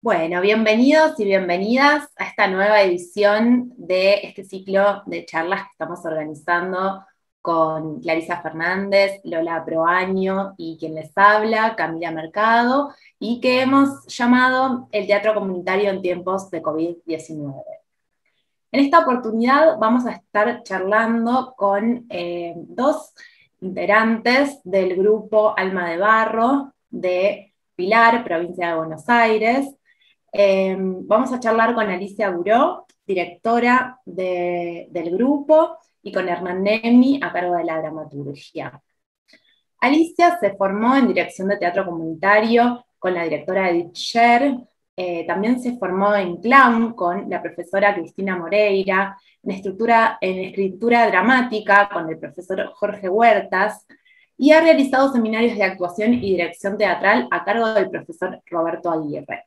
Bueno, bienvenidos y bienvenidas a esta nueva edición de este ciclo de charlas que estamos organizando con Clarisa Fernández, Lola Proaño y quien les habla, Camila Mercado, y que hemos llamado el Teatro Comunitario en tiempos de COVID-19. En esta oportunidad vamos a estar charlando con dos integrantes del grupo Alma de Barro de Pilar, provincia de Buenos Aires. Vamos a charlar con Alicia Buró, directora del grupo, y con Hernán Nemi, a cargo de la dramaturgia. Alicia se formó en dirección de teatro comunitario con la directora Edith Sher. También se formó en clown con la profesora Cristina Moreira, en escritura dramática con el profesor Jorge Huertas, y ha realizado seminarios de actuación y dirección teatral a cargo del profesor Roberto Aguirre.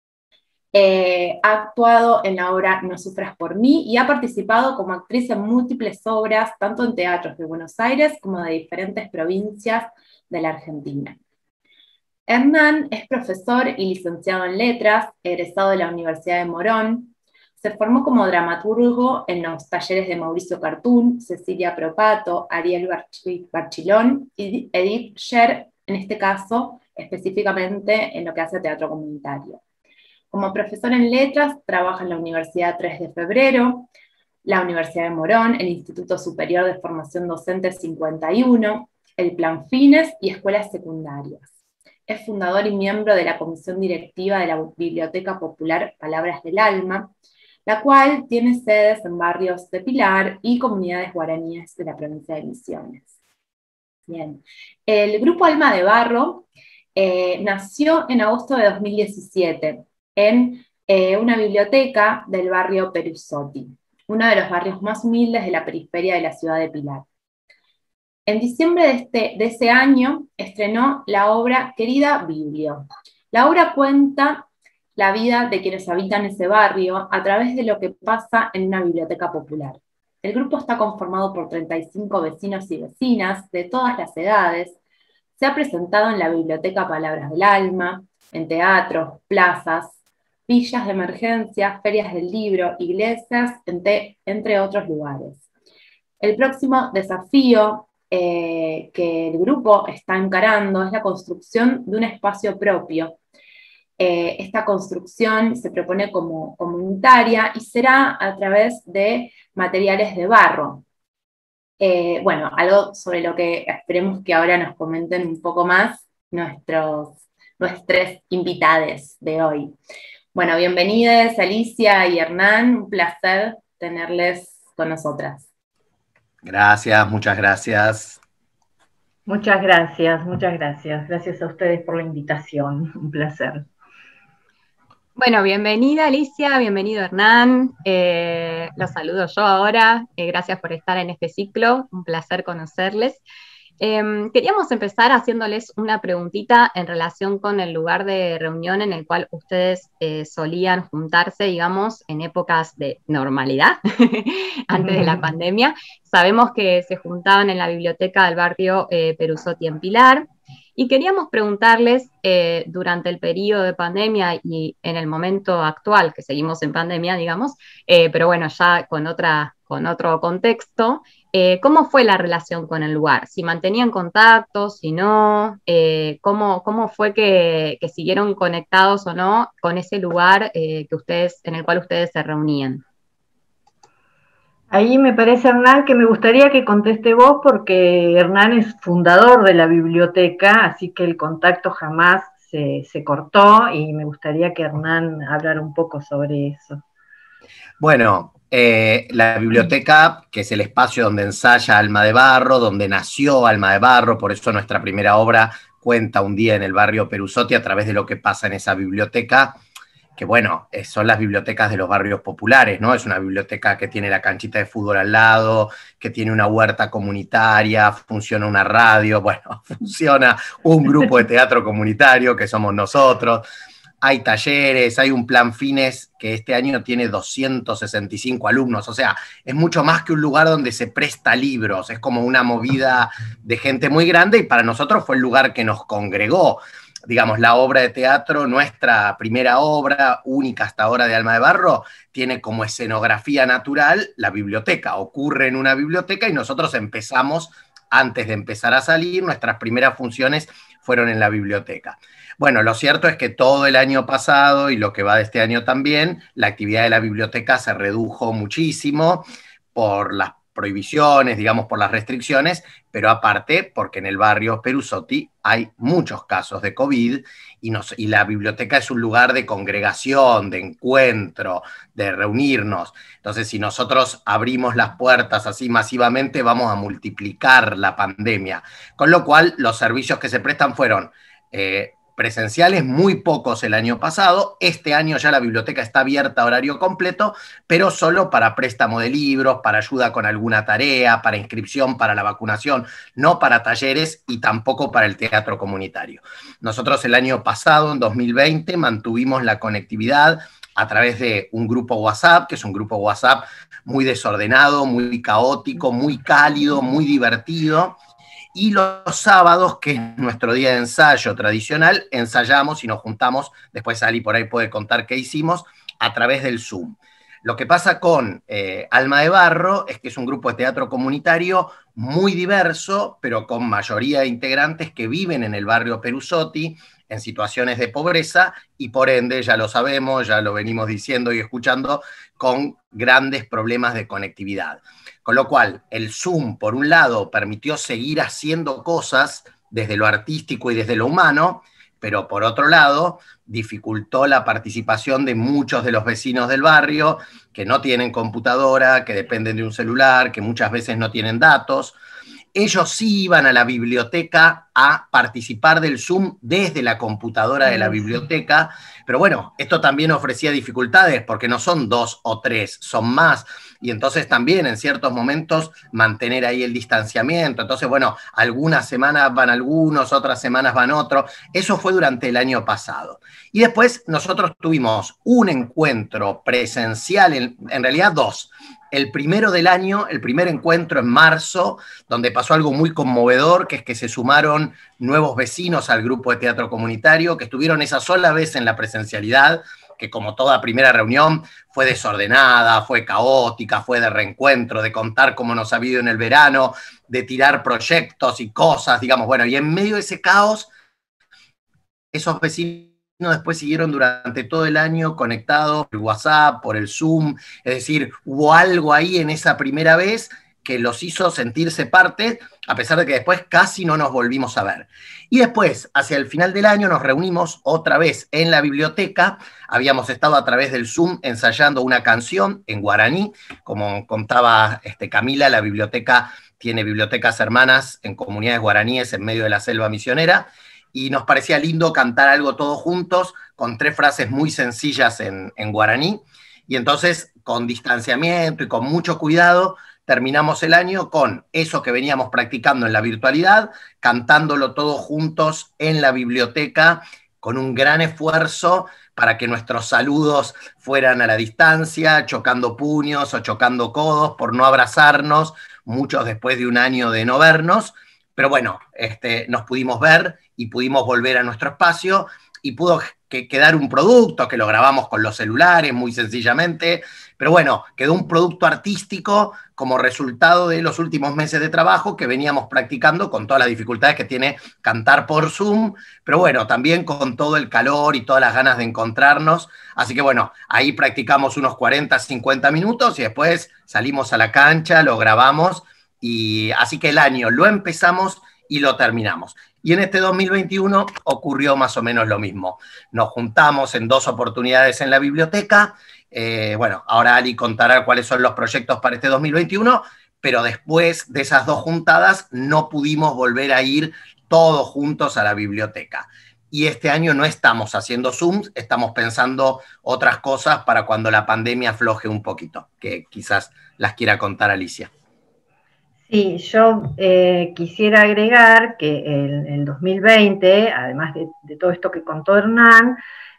Ha actuado en la obra No sufras por mí y ha participado como actriz en múltiples obras, tanto en teatros de Buenos Aires como de diferentes provincias de la Argentina. Hernán es profesor y licenciado en letras, egresado de la Universidad de Morón. Se formó como dramaturgo en los talleres de Mauricio Cartún, Cecilia Propato, Ariel Barchilón y Edith Sher, en este caso específicamente en lo que hace teatro comunitario. Como profesor en letras, trabaja en la Universidad 3 de Febrero, la Universidad de Morón, el Instituto Superior de Formación Docente 51, el Plan Fines y escuelas secundarias. Es fundador y miembro de la comisión directiva de la Biblioteca Popular Palabras del Alma, la cual tiene sedes en barrios de Pilar y comunidades guaraníes de la provincia de Misiones. Bien. El grupo Alma de Barro nació en agosto de 2017 en una biblioteca del barrio Perusotti, uno de los barrios más humildes de la periferia de la ciudad de Pilar. En diciembre de ese año estrenó la obra Querida Biblio. La obra cuenta la vida de quienes habitan ese barrio a través de lo que pasa en una biblioteca popular. El grupo está conformado por 35 vecinos y vecinas de todas las edades. Se ha presentado en la Biblioteca Palabras del Alma, en teatros, plazas, villas de emergencia, ferias del libro, iglesias, entre otros lugares. El próximo desafío que el grupo está encarando es la construcción de un espacio propio. Esta construcción se propone como comunitaria y será a través de materiales de barro. Bueno, algo sobre lo que esperemos que ahora nos comenten un poco más nuestros invitados de hoy. Bueno, bienvenidos Alicia y Hernán, un placer tenerles con nosotras. Gracias, muchas gracias. Muchas gracias, muchas gracias. Gracias a ustedes por la invitación, un placer. Bueno, bienvenida Alicia, bienvenido Hernán, los saludo yo ahora, gracias por estar en este ciclo, un placer conocerles. Queríamos empezar haciéndoles una preguntita en relación con el lugar de reunión en el cual ustedes solían juntarse, digamos, en épocas de normalidad, antes de la pandemia. Sabemos que se juntaban en la biblioteca del barrio Perusotti en Pilar, y queríamos preguntarles, durante el periodo de pandemia y en el momento actual, que seguimos en pandemia, digamos, pero bueno, ya con otro contexto, ¿cómo fue la relación con el lugar? ¿Si mantenían contacto, si no? ¿Cómo fue que siguieron conectados o no con ese lugar en el cual ustedes se reunían? Ahí me parece, Hernán, que me gustaría que conteste vos, porque Hernán es fundador de la biblioteca, así que el contacto jamás se cortó, y me gustaría que Hernán hablara un poco sobre eso. Bueno, la biblioteca, que es el espacio donde ensaya Alma de Barro, donde nació Alma de Barro, por eso nuestra primera obra cuenta un día en el barrio Perusotti a través de lo que pasa en esa biblioteca, que bueno, son las bibliotecas de los barrios populares, ¿no? Es una biblioteca que tiene la canchita de fútbol al lado, que tiene una huerta comunitaria, funciona una radio, bueno, funciona un grupo de teatro comunitario que somos nosotros. Hay talleres, hay un plan Fines que este año tiene 265 alumnos, o sea, es mucho más que un lugar donde se presta libros, es como una movida de gente muy grande, y para nosotros fue el lugar que nos congregó. digamos, la obra de teatro, nuestra primera obra, única hasta ahora de Alma de Barro, tiene como escenografía natural la biblioteca, ocurre en una biblioteca y nosotros empezamos, antes de empezar a salir, nuestras primeras funciones fueron en la biblioteca. Bueno, lo cierto es que todo el año pasado y lo que va de este año también, la actividad de la biblioteca se redujo muchísimo por las prohibiciones, digamos, por las restricciones, pero aparte porque en el barrio Perusotti hay muchos casos de COVID y la biblioteca es un lugar de congregación, de encuentro, de reunirnos. Entonces, si nosotros abrimos las puertas así masivamente, vamos a multiplicar la pandemia. Con lo cual, los servicios que se prestan fueron presenciales, muy pocos el año pasado. Este año ya la biblioteca está abierta a horario completo, pero solo para préstamo de libros, para ayuda con alguna tarea, para inscripción, para la vacunación, no para talleres y tampoco para el teatro comunitario. Nosotros el año pasado, en 2020, mantuvimos la conectividad a través de un grupo WhatsApp, que es un grupo WhatsApp muy desordenado, muy caótico, muy cálido, muy divertido. Y los sábados, que es nuestro día de ensayo tradicional, ensayamos y nos juntamos, después Ali por ahí puede contar qué hicimos, a través del Zoom. Lo que pasa con Alma de Barro es que es un grupo de teatro comunitario muy diverso, pero con mayoría de integrantes que viven en el barrio Perusotti, en situaciones de pobreza, y por ende, ya lo sabemos, ya lo venimos diciendo y escuchando, con grandes problemas de conectividad. Con lo cual, el Zoom, por un lado, permitió seguir haciendo cosas desde lo artístico y desde lo humano, pero por otro lado, dificultó la participación de muchos de los vecinos del barrio que no tienen computadora, que dependen de un celular, que muchas veces no tienen datos. Ellos sí iban a la biblioteca a participar del Zoom desde la computadora de la biblioteca, pero bueno, esto también ofrecía dificultades porque no son 2 o 3, son más, y entonces también en ciertos momentos mantener ahí el distanciamiento. Entonces, bueno, algunas semanas van algunos, otras semanas van otros. Eso fue durante el año pasado. Y después nosotros tuvimos un encuentro presencial, en realidad dos. El primero del año, el primer encuentro en marzo, donde pasó algo muy conmovedor, que es que se sumaron nuevos vecinos al grupo de teatro comunitario, que estuvieron esa sola vez en la presencialidad, que como toda primera reunión fue desordenada, fue caótica, fue de reencuentro, de contar cómo nos ha ido en el verano, de tirar proyectos y cosas, digamos, bueno, y en medio de ese caos, esos vecinos después siguieron durante todo el año conectados por WhatsApp, por el Zoom, es decir, hubo algo ahí en esa primera vez que los hizo sentirse parte, a pesar de que después casi no nos volvimos a ver. Y después, hacia el final del año, nos reunimos otra vez en la biblioteca, habíamos estado a través del Zoom ensayando una canción en guaraní, como contaba Camila, la biblioteca tiene bibliotecas hermanas en comunidades guaraníes en medio de la selva misionera, y nos parecía lindo cantar algo todos juntos, con 3 frases muy sencillas en guaraní, y entonces, con distanciamiento y con mucho cuidado, terminamos el año con eso que veníamos practicando en la virtualidad, cantándolo todos juntos en la biblioteca, con un gran esfuerzo para que nuestros saludos fueran a la distancia, chocando puños o chocando codos, por no abrazarnos, muchos después de un año de no vernos, pero bueno, nos pudimos ver y pudimos volver a nuestro espacio y pudo quedar un producto que lo grabamos con los celulares muy sencillamente, pero bueno, quedó un producto artístico como resultado de los últimos meses de trabajo que veníamos practicando con todas las dificultades que tiene cantar por Zoom, pero bueno, también con todo el calor y todas las ganas de encontrarnos, así que bueno, ahí practicamos unos 40, 50 minutos y después salimos a la cancha, lo grabamos, y así que el año lo empezamos y lo terminamos. Y en este 2021 ocurrió más o menos lo mismo. Nos juntamos en 2 oportunidades en la biblioteca. Bueno, ahora Ali contará cuáles son los proyectos para este 2021, pero después de esas 2 juntadas no pudimos volver a ir todos juntos a la biblioteca. Y este año no estamos haciendo Zooms, estamos pensando otras cosas para cuando la pandemia afloje un poquito, que quizás las quiera contar Alicia. Sí, yo quisiera agregar que el 2020, además de todo esto que contó Hernán,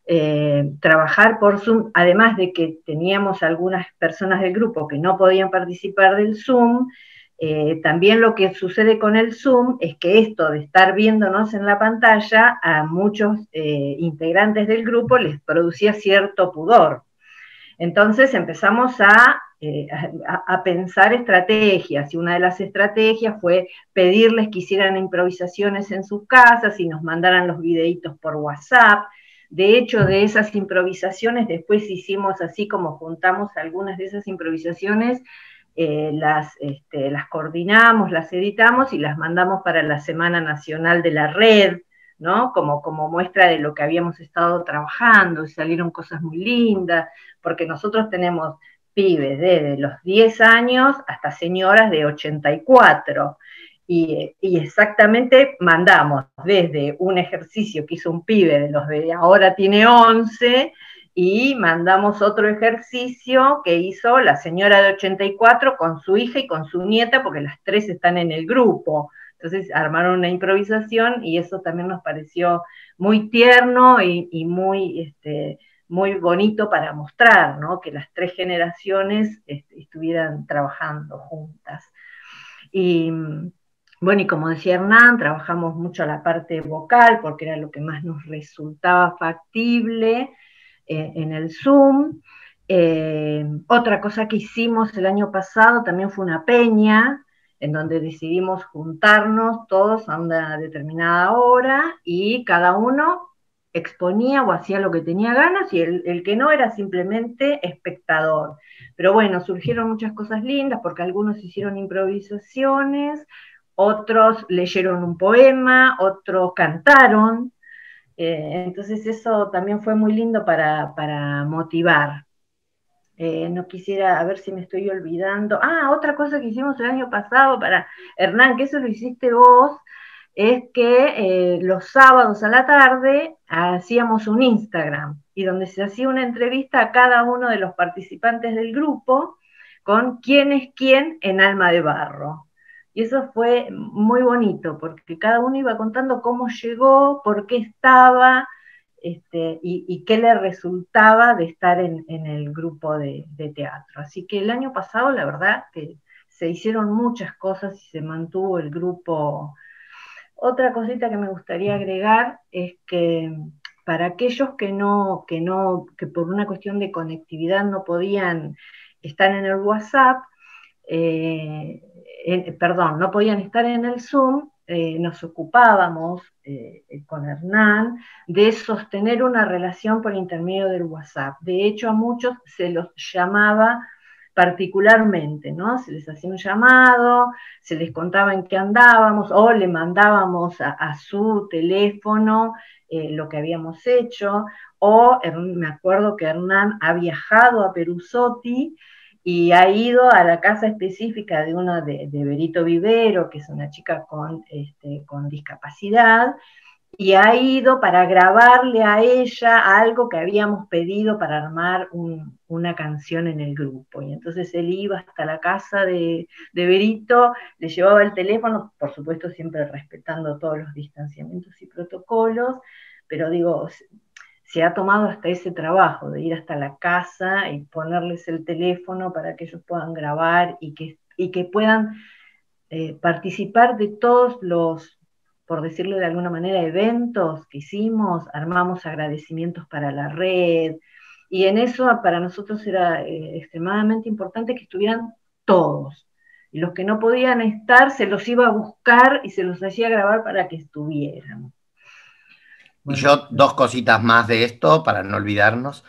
trabajar por Zoom, además de que teníamos algunas personas del grupo que no podían participar del Zoom, También lo que sucede con el Zoom es que esto de estar viéndonos en la pantalla a muchos integrantes del grupo les producía cierto pudor. Entonces empezamos a pensar estrategias, y una de las estrategias fue pedirles que hicieran improvisaciones en sus casas y nos mandaran los videitos por WhatsApp. De hecho, de esas improvisaciones después hicimos así como juntamos algunas de esas improvisaciones, las coordinamos, las editamos y las mandamos para la Semana Nacional de la Red, ¿no? Como muestra de lo que habíamos estado trabajando, y salieron cosas muy lindas, porque nosotros tenemos pibes desde los 10 años hasta señoras de 84, y exactamente mandamos desde un ejercicio que hizo un pibe de los de ahora tiene 11, y mandamos otro ejercicio que hizo la señora de 84 con su hija y con su nieta, porque las tres están en el grupo. Entonces armaron una improvisación y eso también nos pareció muy tierno y muy, muy bonito para mostrar, ¿no? Que las tres generaciones estuvieran trabajando juntas. Y bueno, y como decía Hernán, trabajamos mucho la parte vocal porque era lo que más nos resultaba factible en el Zoom. Otra cosa que hicimos el año pasado también fue una peña, en donde decidimos juntarnos todos a una determinada hora y cada uno exponía o hacía lo que tenía ganas, y el que no era simplemente espectador. Pero bueno, surgieron muchas cosas lindas porque algunos hicieron improvisaciones, otros leyeron un poema, otros cantaron. Entonces eso también fue muy lindo para motivar. No quisiera, a ver si me estoy olvidando. Otra cosa que hicimos el año pasado para Hernán, que eso lo hiciste vos, es que los sábados a la tarde hacíamos un Instagram, y donde se hacía una entrevista a cada uno de los participantes del grupo con quién es quién en Alma de Barro. Y eso fue muy bonito, porque cada uno iba contando cómo llegó, por qué estaba, y qué le resultaba de estar en el grupo de teatro. Así que el año pasado, la verdad, que se hicieron muchas cosas y se mantuvo el grupo. Otra cosita que me gustaría agregar es que para aquellos que por una cuestión de conectividad no podían estar en el WhatsApp, no podían estar en el Zoom, nos ocupábamos con Hernán de sostener una relación por intermedio del WhatsApp. De hecho, a muchos se los llamaba particularmente, ¿no? Se les hacía un llamado, se les contaba en qué andábamos, o le mandábamos a su teléfono lo que habíamos hecho, o me acuerdo que Hernán ha viajado a Perusotti y ha ido a la casa específica de una de Berito Vivero, que es una chica con discapacidad, y ha ido para grabarle a ella algo que habíamos pedido para armar una canción en el grupo. Y entonces él iba hasta la casa de Berito, le llevaba el teléfono, por supuesto siempre respetando todos los distanciamientos y protocolos, pero digo, se ha tomado hasta ese trabajo de ir hasta la casa y ponerles el teléfono para que ellos puedan grabar y que puedan participar de todos los, por decirlo de alguna manera, eventos que hicimos. Armamos agradecimientos para la red, y en eso para nosotros era extremadamente importante que estuvieran todos. Y los que no podían estar se los iba a buscar y se los hacía grabar para que estuvieran. Bueno. Y yo dos cositas más de esto para no olvidarnos.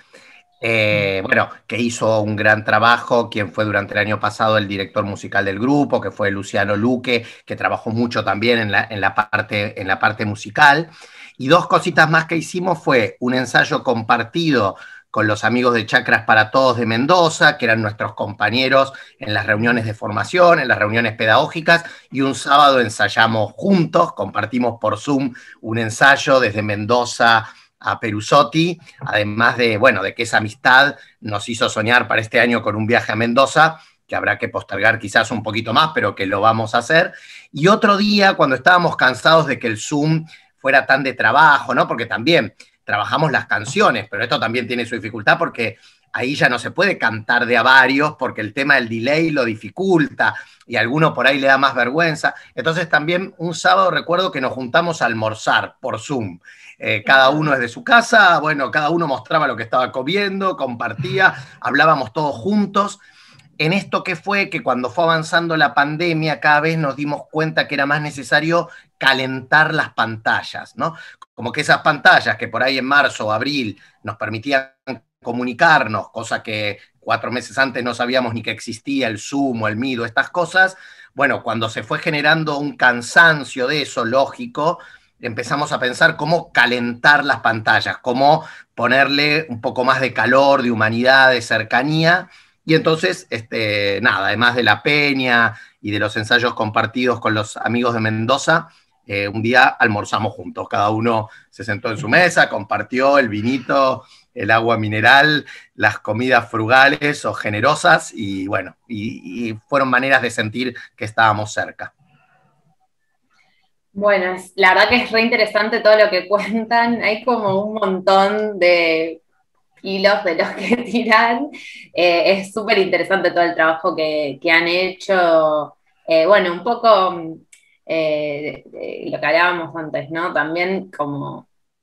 Bueno, que hizo un gran trabajo, quien fue durante el año pasado el director musical del grupo, que fue Luciano Luque, que trabajó mucho también en la parte musical. Y dos cositas más que hicimos fue un ensayo compartido con los amigos de Chakras para Todos de Mendoza, que eran nuestros compañeros en las reuniones de formación, en las reuniones pedagógicas, y un sábado ensayamos juntos, compartimos por Zoom un ensayo desde Mendoza a Perusotti, además de que esa amistad nos hizo soñar para este año con un viaje a Mendoza, que habrá que postergar quizás un poquito más, pero que lo vamos a hacer. Y otro día, cuando estábamos cansados de que el Zoom fuera tan de trabajo, ¿no? Porque también trabajamos las canciones, pero esto también tiene su dificultad porque ahí ya no se puede cantar de a varios porque el tema del delay lo dificulta y a alguno por ahí le da más vergüenza. Entonces también un sábado recuerdo que nos juntamos a almorzar por Zoom. Cada uno desde su casa, bueno, cada uno mostraba lo que estaba comiendo, compartía, hablábamos todos juntos. En esto que fue que cuando fue avanzando la pandemia, cada vez nos dimos cuenta que era más necesario calentar las pantallas, ¿no? Como que esas pantallas que por ahí en marzo o abril nos permitían comunicarnos, cosa que 4 meses antes no sabíamos ni que existía el Zoom o el Meet o estas cosas, bueno, cuando se fue generando un cansancio de eso, lógico, empezamos a pensar cómo calentar las pantallas, cómo ponerle un poco más de calor, de humanidad, de cercanía. Y entonces, nada, además de la peña y de los ensayos compartidos con los amigos de Mendoza, un día almorzamos juntos, cada uno se sentó en su mesa, compartió el vinito, el agua mineral, las comidas frugales o generosas, y bueno, y fueron maneras de sentir que estábamos cerca. Bueno, la verdad que es re interesante todo lo que cuentan, hay como un montón de hilos de los que tiran. Es súper interesante todo el trabajo que han hecho. Bueno, un poco de lo que hablábamos antes, ¿no? También como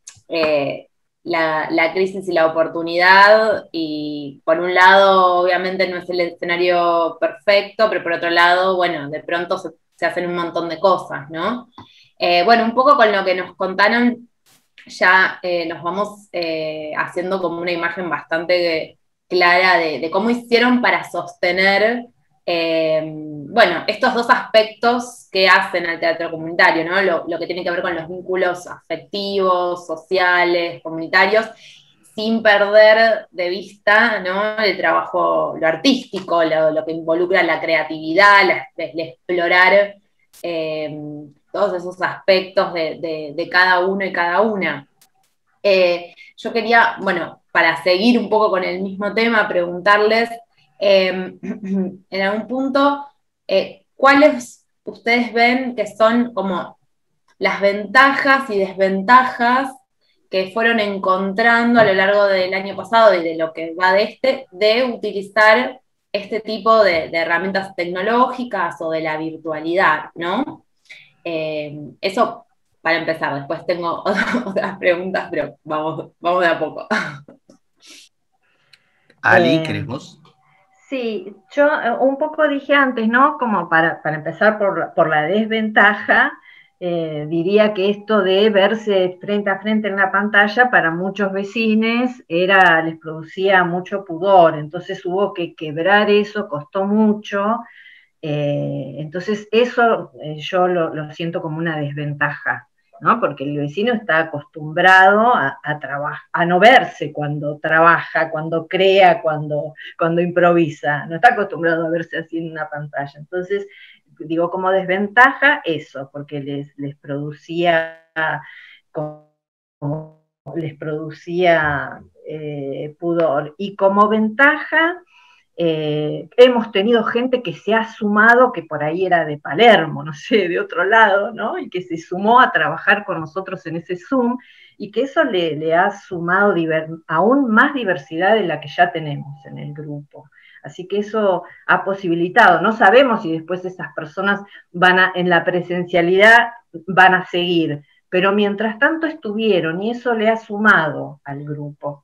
la crisis y la oportunidad, y por un lado, obviamente no es el escenario perfecto, pero por otro lado, bueno, de pronto se hacen un montón de cosas, ¿no? Bueno, un poco con lo que nos contaron ya nos vamos haciendo como una imagen bastante clara de cómo hicieron para sostener, bueno, estos dos aspectos que hacen al teatro comunitario, ¿no? Lo que tiene que ver con los vínculos afectivos, sociales, comunitarios, sin perder de vista, ¿no?, el trabajo, lo artístico, lo que involucra la creatividad, el explorar todos esos aspectos de cada uno y cada una. Yo quería, bueno, para seguir un poco con el mismo tema, preguntarles en algún punto cuáles ustedes ven que son como las ventajas y desventajas que fueron encontrando a lo largo del año pasado y de lo que va de utilizar este tipo de herramientas tecnológicas o de la virtualidad, ¿no? Eso para empezar, después tengo otras preguntas, pero vamos de a poco. Ali, ¿querés vos? Sí, yo un poco dije antes, ¿no? Como para empezar por la desventaja, diría que esto de verse frente a frente en la pantalla para muchos vecinos les producía mucho pudor, entonces hubo que quebrar eso, costó mucho. Entonces eso yo lo siento como una desventaja, ¿no? Porque el vecino está acostumbrado a no verse cuando trabaja, cuando crea, cuando improvisa, no está acostumbrado a verse así en una pantalla. Entonces, digo, como desventaja eso, porque les producía pudor. Y como ventaja, hemos tenido gente que se ha sumado, que por ahí era de Palermo, no sé, de otro lado, ¿no? Y que se sumó a trabajar con nosotros en ese Zoom, y que eso le ha sumado aún más diversidad de la que ya tenemos en el grupo. Así que eso ha posibilitado, no sabemos si después esas personas en la presencialidad van a seguir, pero mientras tanto estuvieron, y eso le ha sumado al grupo.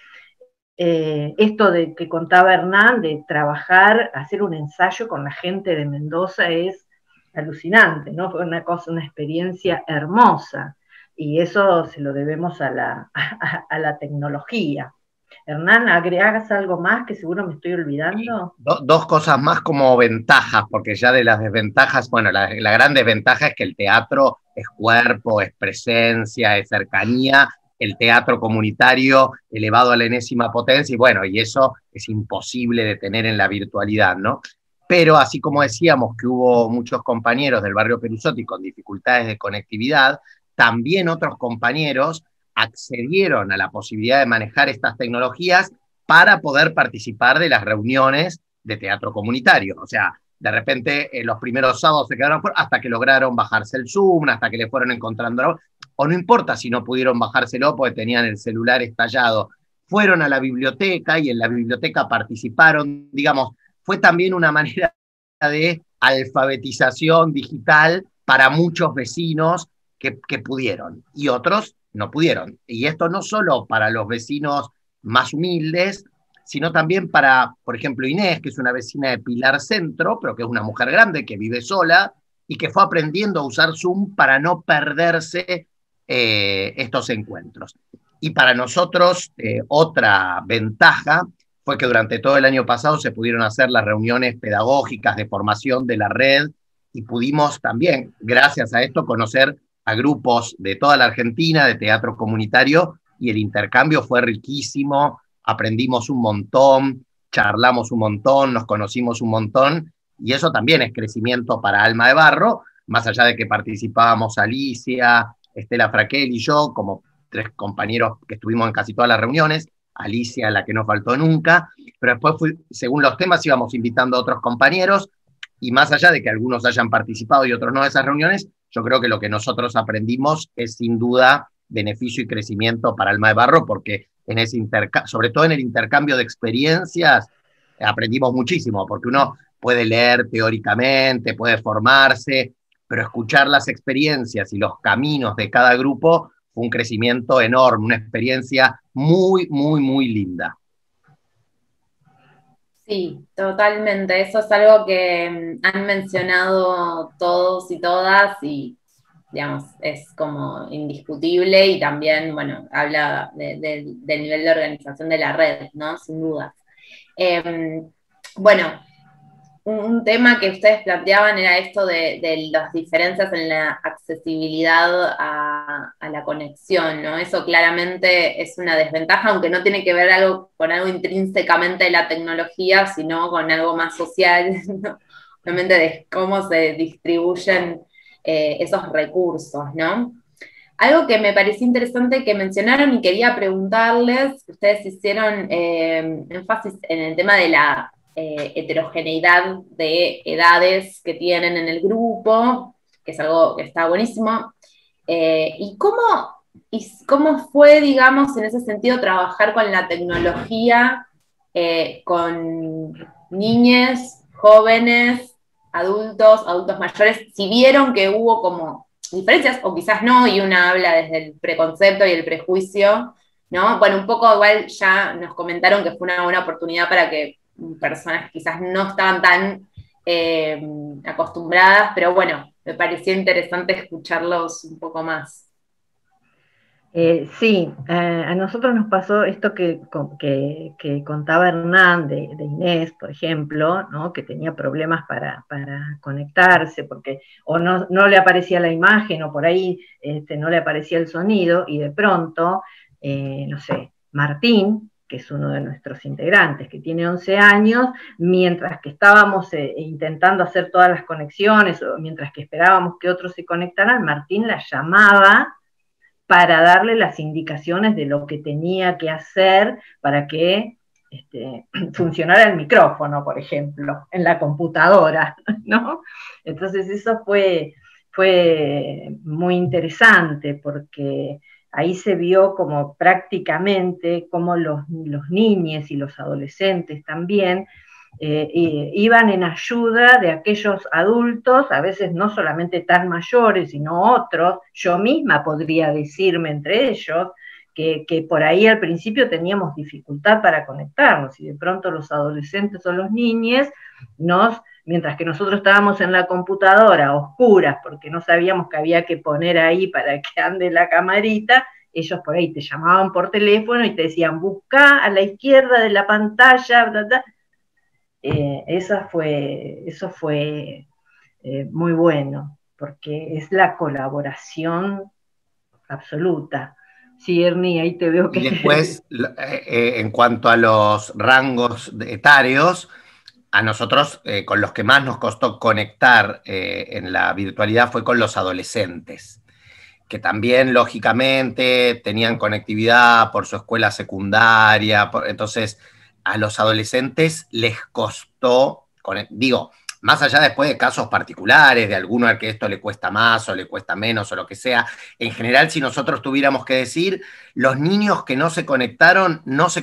Esto de que contaba Hernán, de trabajar, hacer un ensayo con la gente de Mendoza, es alucinante, ¿no? Fue una experiencia hermosa, y eso se lo debemos a la tecnología. Hernán, ¿agregas algo más que seguro me estoy olvidando? Dos cosas más como ventajas, porque ya de las desventajas, bueno, la gran desventaja es que el teatro es cuerpo, es presencia, es cercanía, el teatro comunitario elevado a la enésima potencia, y bueno, y eso es imposible de tener en la virtualidad, ¿no? Pero así como decíamos que hubo muchos compañeros del barrio Perusotti con dificultades de conectividad, también otros compañeros accedieron a la posibilidad de manejar estas tecnologías para poder participar de las reuniones de teatro comunitario. O sea, de repente los primeros sábados se quedaron fuera hasta que lograron bajarse el Zoom, hasta que le fueron encontrando, o no importa si no pudieron bajárselo porque tenían el celular estallado fueron a la biblioteca y en la biblioteca participaron, digamos, fue también una manera de alfabetización digital para muchos vecinos que pudieron y otros no pudieron. Y esto no solo para los vecinos más humildes, sino también para, por ejemplo, Inés, que es una vecina de Pilar Centro, pero que es una mujer grande que vive sola y que fue aprendiendo a usar Zoom para no perderse estos encuentros. Y para nosotros, otra ventaja fue que durante todo el año pasado se pudieron hacer las reuniones pedagógicas de formación de la red y pudimos también, gracias a esto, conocer a grupos de toda la Argentina de teatro comunitario y el intercambio fue riquísimo, aprendimos un montón, charlamos un montón, nos conocimos un montón y eso también es crecimiento para Alma de Barro, más allá de que participábamos Alicia, Estela Fraquel y yo como 3 compañeros que estuvimos en casi todas las reuniones, Alicia, la que no faltó nunca, pero después, según los temas, íbamos invitando a otros compañeros, y más allá de que algunos hayan participado y otros no de esas reuniones, yo creo que lo que nosotros aprendimos es sin duda beneficio y crecimiento para Alma de Barro, porque en ese sobre todo en el intercambio de experiencias, aprendimos muchísimo, porque uno puede leer teóricamente, puede formarse, pero escuchar las experiencias y los caminos de cada grupo fue un crecimiento enorme, una experiencia muy, muy, muy linda. Sí, totalmente. Eso es algo que han mencionado todos y todas y, digamos, es como indiscutible y también, bueno, habla del nivel de organización de la red, ¿no? Sin duda. Bueno, un tema que ustedes planteaban era esto de las diferencias en la accesibilidad a la conexión, ¿no? Eso claramente es una desventaja, aunque no tiene que ver con algo intrínsecamente de la tecnología, sino con algo más social, ¿no? Realmente de cómo se distribuyen esos recursos, ¿no? Algo que me pareció interesante que mencionaron y quería preguntarles, ustedes hicieron énfasis en el tema de la heterogeneidad de edades que tienen en el grupo, que es algo que está buenísimo. ¿Y cómo fue, digamos, en ese sentido, trabajar con la tecnología, con niñes, jóvenes, adultos mayores? Si vieron que hubo como diferencias, o quizás no, y una habla desde el preconcepto y el prejuicio, ¿no? Bueno, un poco igual ya nos comentaron que fue una buena oportunidad para que personas que quizás no estaban tan acostumbradas, pero bueno, me pareció interesante escucharlos un poco más. Sí, a nosotros nos pasó esto que contaba Hernán de Inés, por ejemplo, ¿no? Que tenía problemas para conectarse, porque o no le aparecía la imagen, o por ahí no le aparecía el sonido, y de pronto, no sé, Martín, que es uno de nuestros integrantes, que tiene 11 años, mientras que estábamos intentando hacer todas las conexiones, o mientras que esperábamos que otros se conectaran, Martín la llamaba para darle las indicaciones de lo que tenía que hacer para que funcionara el micrófono, por ejemplo, en la computadora, ¿no? Entonces eso fue muy interesante porque ahí se vio como prácticamente como los niños y los adolescentes también iban en ayuda de aquellos adultos, a veces no solamente tan mayores, sino otros. Yo misma podría decirme entre ellos que por ahí al principio teníamos dificultad para conectarnos, y de pronto los adolescentes o los niños mientras que nosotros estábamos en la computadora a oscuras, porque no sabíamos que había que poner ahí para que ande la camarita, ellos por ahí te llamaban por teléfono y te decían, busca a la izquierda de la pantalla, bla, bla. Eso fue muy bueno, porque es la colaboración absoluta. Sí, Ernie, ahí te veo que... Y después, en cuanto a los rangos etarios, a nosotros con los que más nos costó conectar en la virtualidad fue con los adolescentes, que también, lógicamente, tenían conectividad por su escuela secundaria, entonces a los adolescentes les costó, más allá después de casos particulares, de alguno al que esto le cuesta más o le cuesta menos o lo que sea, en general si nosotros tuviéramos que decir, los niños que no se conectaron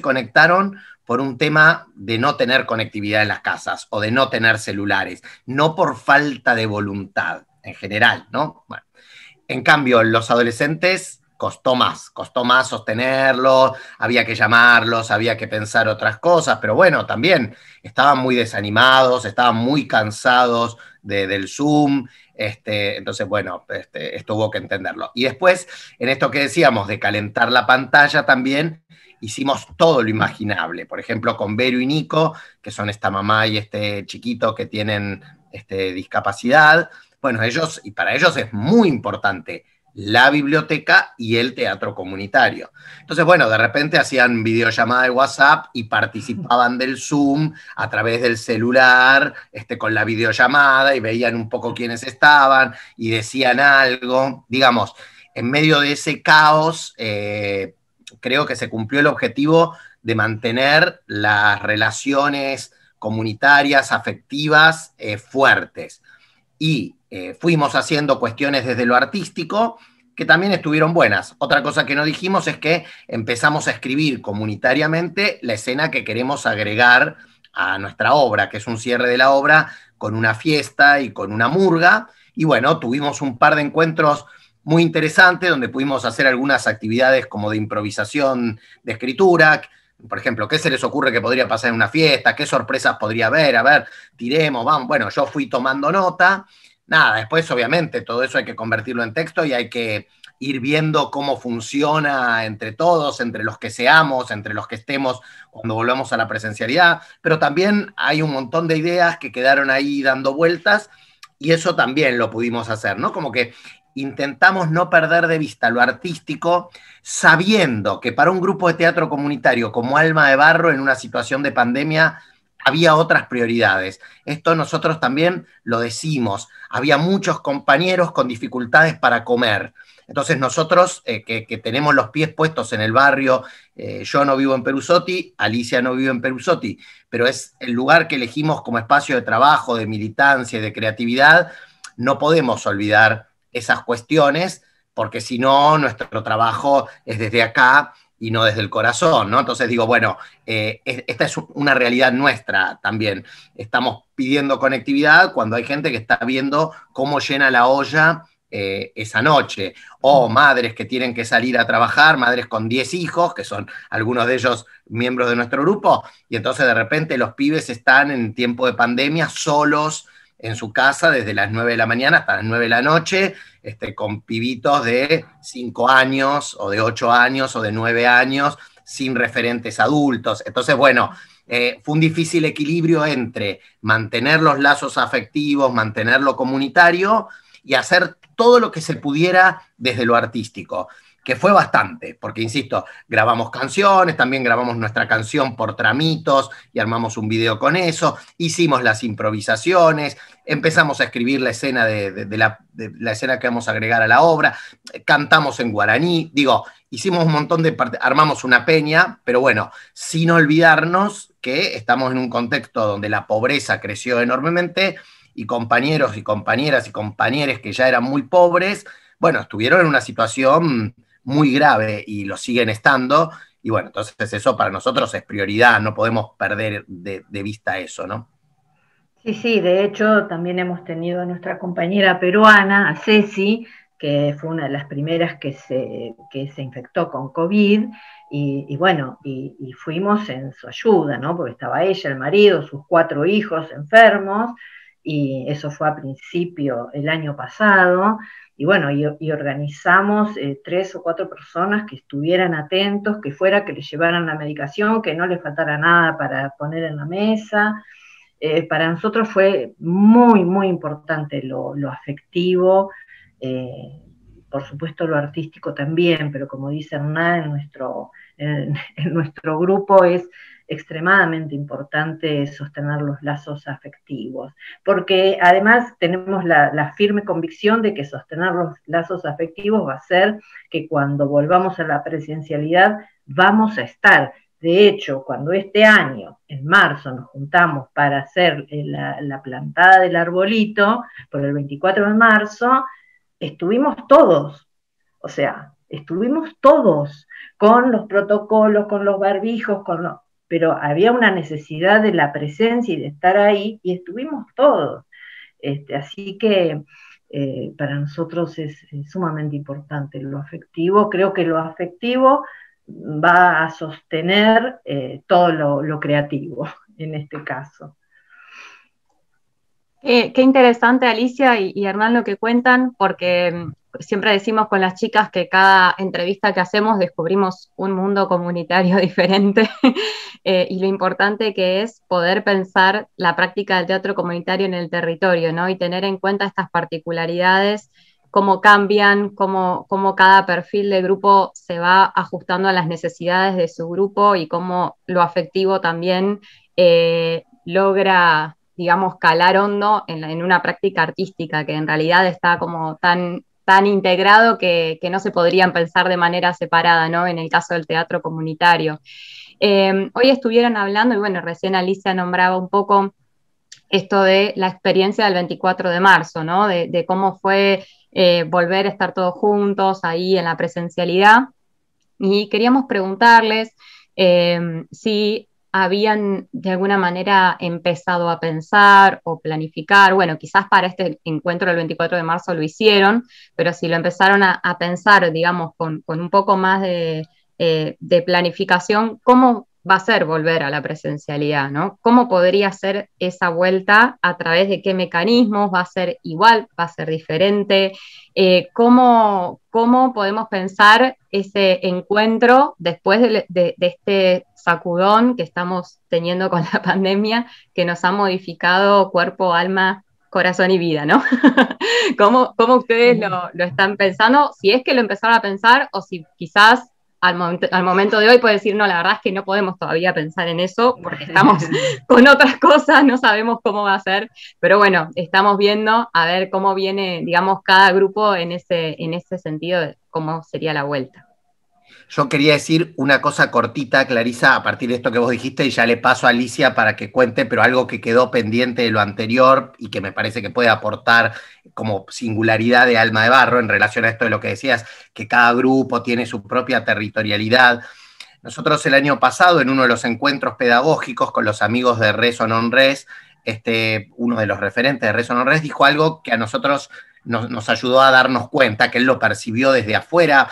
por un tema de no tener conectividad en las casas o de no tener celulares, no por falta de voluntad en general, ¿no? Bueno, en cambio, los adolescentes costó más sostenerlos, había que llamarlos, había que pensar otras cosas, pero bueno, también estaban muy desanimados, estaban muy cansados del Zoom, entonces bueno, esto hubo que entenderlo. Y después, en esto que decíamos de calentar la pantalla también, hicimos todo lo imaginable, por ejemplo, con Vero y Nico, que son esta mamá y este chiquito que tienen discapacidad. Bueno, y para ellos es muy importante la biblioteca y el teatro comunitario. Entonces, bueno, de repente hacían videollamada de WhatsApp y participaban del Zoom a través del celular, con la videollamada, y veían un poco quiénes estaban y decían algo. Digamos, en medio de ese caos, creo que se cumplió el objetivo de mantener las relaciones comunitarias, afectivas, fuertes. Y fuimos haciendo cuestiones desde lo artístico que también estuvieron buenas. Otra cosa que no dijimos es que empezamos a escribir comunitariamente la escena que queremos agregar a nuestra obra, que es un cierre de la obra con una fiesta y con una murga. Y bueno, tuvimos un par de encuentros muy interesantes donde pudimos hacer algunas actividades como de improvisación de escritura. Por ejemplo, ¿qué se les ocurre que podría pasar en una fiesta? ¿Qué sorpresas podría haber? A ver, tiremos, vamos. Bueno, yo fui tomando nota. Nada, después obviamente todo eso hay que convertirlo en texto y hay que ir viendo cómo funciona entre todos, entre los que seamos, entre los que estemos cuando volvamos a la presencialidad. Pero también hay un montón de ideas que quedaron ahí dando vueltas y eso también lo pudimos hacer, ¿no? Como que intentamos no perder de vista lo artístico, sabiendo que para un grupo de teatro comunitario como Alma de Barro, en una situación de pandemia, había otras prioridades. Esto nosotros también lo decimos. Había muchos compañeros con dificultades para comer. Entonces nosotros, que tenemos los pies puestos en el barrio, yo no vivo en Perusotti, Alicia no vive en Perusotti, pero es el lugar que elegimos como espacio de trabajo, de militancia y de creatividad, no podemos olvidar esas cuestiones, porque si no, nuestro trabajo es desde acá y no desde el corazón, ¿no? Entonces digo, bueno, esta es una realidad nuestra también. Estamos pidiendo conectividad cuando hay gente que está viendo cómo llena la olla esa noche, o madres que tienen que salir a trabajar, madres con 10 hijos, que son algunos de ellos miembros de nuestro grupo, y entonces de repente los pibes están en tiempo de pandemia solos en su casa desde las 9 de la mañana hasta las 9 de la noche, con pibitos de 5 años, o de 8 años, o de 9 años, sin referentes adultos. Entonces, bueno, fue un difícil equilibrio entre mantener los lazos afectivos, mantener lo comunitario, y hacer todo lo que se pudiera desde lo artístico, que fue bastante, porque insisto, grabamos canciones, también grabamos nuestra canción por tramitos y armamos un video con eso, hicimos las improvisaciones, empezamos a escribir la escena de la escena que vamos a agregar a la obra, cantamos en guaraní, digo, hicimos un montón de armamos una peña, pero bueno, sin olvidarnos que estamos en un contexto donde la pobreza creció enormemente y compañeros y compañeras y compañeros que ya eran muy pobres, bueno, estuvieron en una situación muy grave y lo siguen estando, y bueno, entonces eso para nosotros es prioridad, no podemos perder de vista eso, ¿no? Sí, sí, de hecho también hemos tenido a nuestra compañera peruana, a Ceci, que fue una de las primeras que se infectó con COVID, y bueno, y fuimos en su ayuda, ¿no? Porque estaba ella, el marido, sus 4 hijos enfermos, y eso fue a principio el año pasado, y bueno, y organizamos 3 o 4 personas que estuvieran atentos, que fuera que le llevaran la medicación, que no les faltara nada para poner en la mesa. Para nosotros fue muy, muy importante lo afectivo, por supuesto lo artístico también, pero como dice Hernán, en nuestro grupo es extremadamente importante sostener los lazos afectivos, porque además tenemos la firme convicción de que sostener los lazos afectivos va a ser que cuando volvamos a la presencialidad vamos a estar De hecho, cuando este año, en marzo, nos juntamos para hacer la plantada del arbolito, por el 24 de marzo, estuvimos todos, o sea, estuvimos todos con los protocolos, con los barbijos, pero había una necesidad de la presencia y de estar ahí, y estuvimos todos. Así que para nosotros es sumamente importante lo afectivo. Creo que lo afectivo va a sostener todo lo creativo en este caso. Qué interesante, Alicia y Hernán, lo que cuentan, porque siempre decimos con las chicas que cada entrevista que hacemos descubrimos un mundo comunitario diferente y lo importante que es poder pensar la práctica del teatro comunitario en el territorio, ¿no? Y tener en cuenta estas particularidades, cómo cambian, cómo cada perfil de grupo se va ajustando a las necesidades de su grupo y cómo lo afectivo también logra, digamos, calar hondo en una práctica artística que en realidad está como tan integrado que no se podrían pensar de manera separada, ¿no? En el caso del teatro comunitario. Hoy estuvieron hablando, y bueno, recién Alicia nombraba un poco esto de la experiencia del 24 de marzo, ¿no? De cómo fue volver a estar todos juntos ahí en la presencialidad. Y queríamos preguntarles si habían de alguna manera empezado a pensar o planificar, bueno, quizás para este encuentro del 24 de marzo lo hicieron, pero si lo empezaron a pensar, digamos, con un poco más de planificación, ¿cómo va a ser volver a la presencialidad, ¿no? ¿Cómo podría ser esa vuelta? ¿A través de qué mecanismos? ¿Va a ser igual? ¿Va a ser diferente? ¿Cómo podemos pensar ese encuentro después de este sacudón que estamos teniendo con la pandemia, que nos ha modificado cuerpo, alma, corazón y vida, ¿no? ¿Cómo ustedes lo están pensando? Si es que lo empezaron a pensar o si quizás al momento de hoy puede decir, no, la verdad es que no podemos todavía pensar en eso porque estamos con otras cosas, no sabemos cómo va a ser, pero bueno, estamos viendo a ver cómo viene, digamos, cada grupo en ese sentido de cómo sería la vuelta. Yo quería decir una cosa cortita, Clarisa, a partir de esto que vos dijiste, y ya le paso a Alicia para que cuente, pero algo que quedó pendiente de lo anterior y que me parece que puede aportar como singularidad de Alma de Barro en relación a esto de lo que decías, que cada grupo tiene su propia territorialidad. Nosotros el año pasado, en uno de los encuentros pedagógicos con los amigos de Res o Non Res, uno de los referentes de Res o Non Res dijo algo que a nosotros nos ayudó a darnos cuenta, que él lo percibió desde afuera,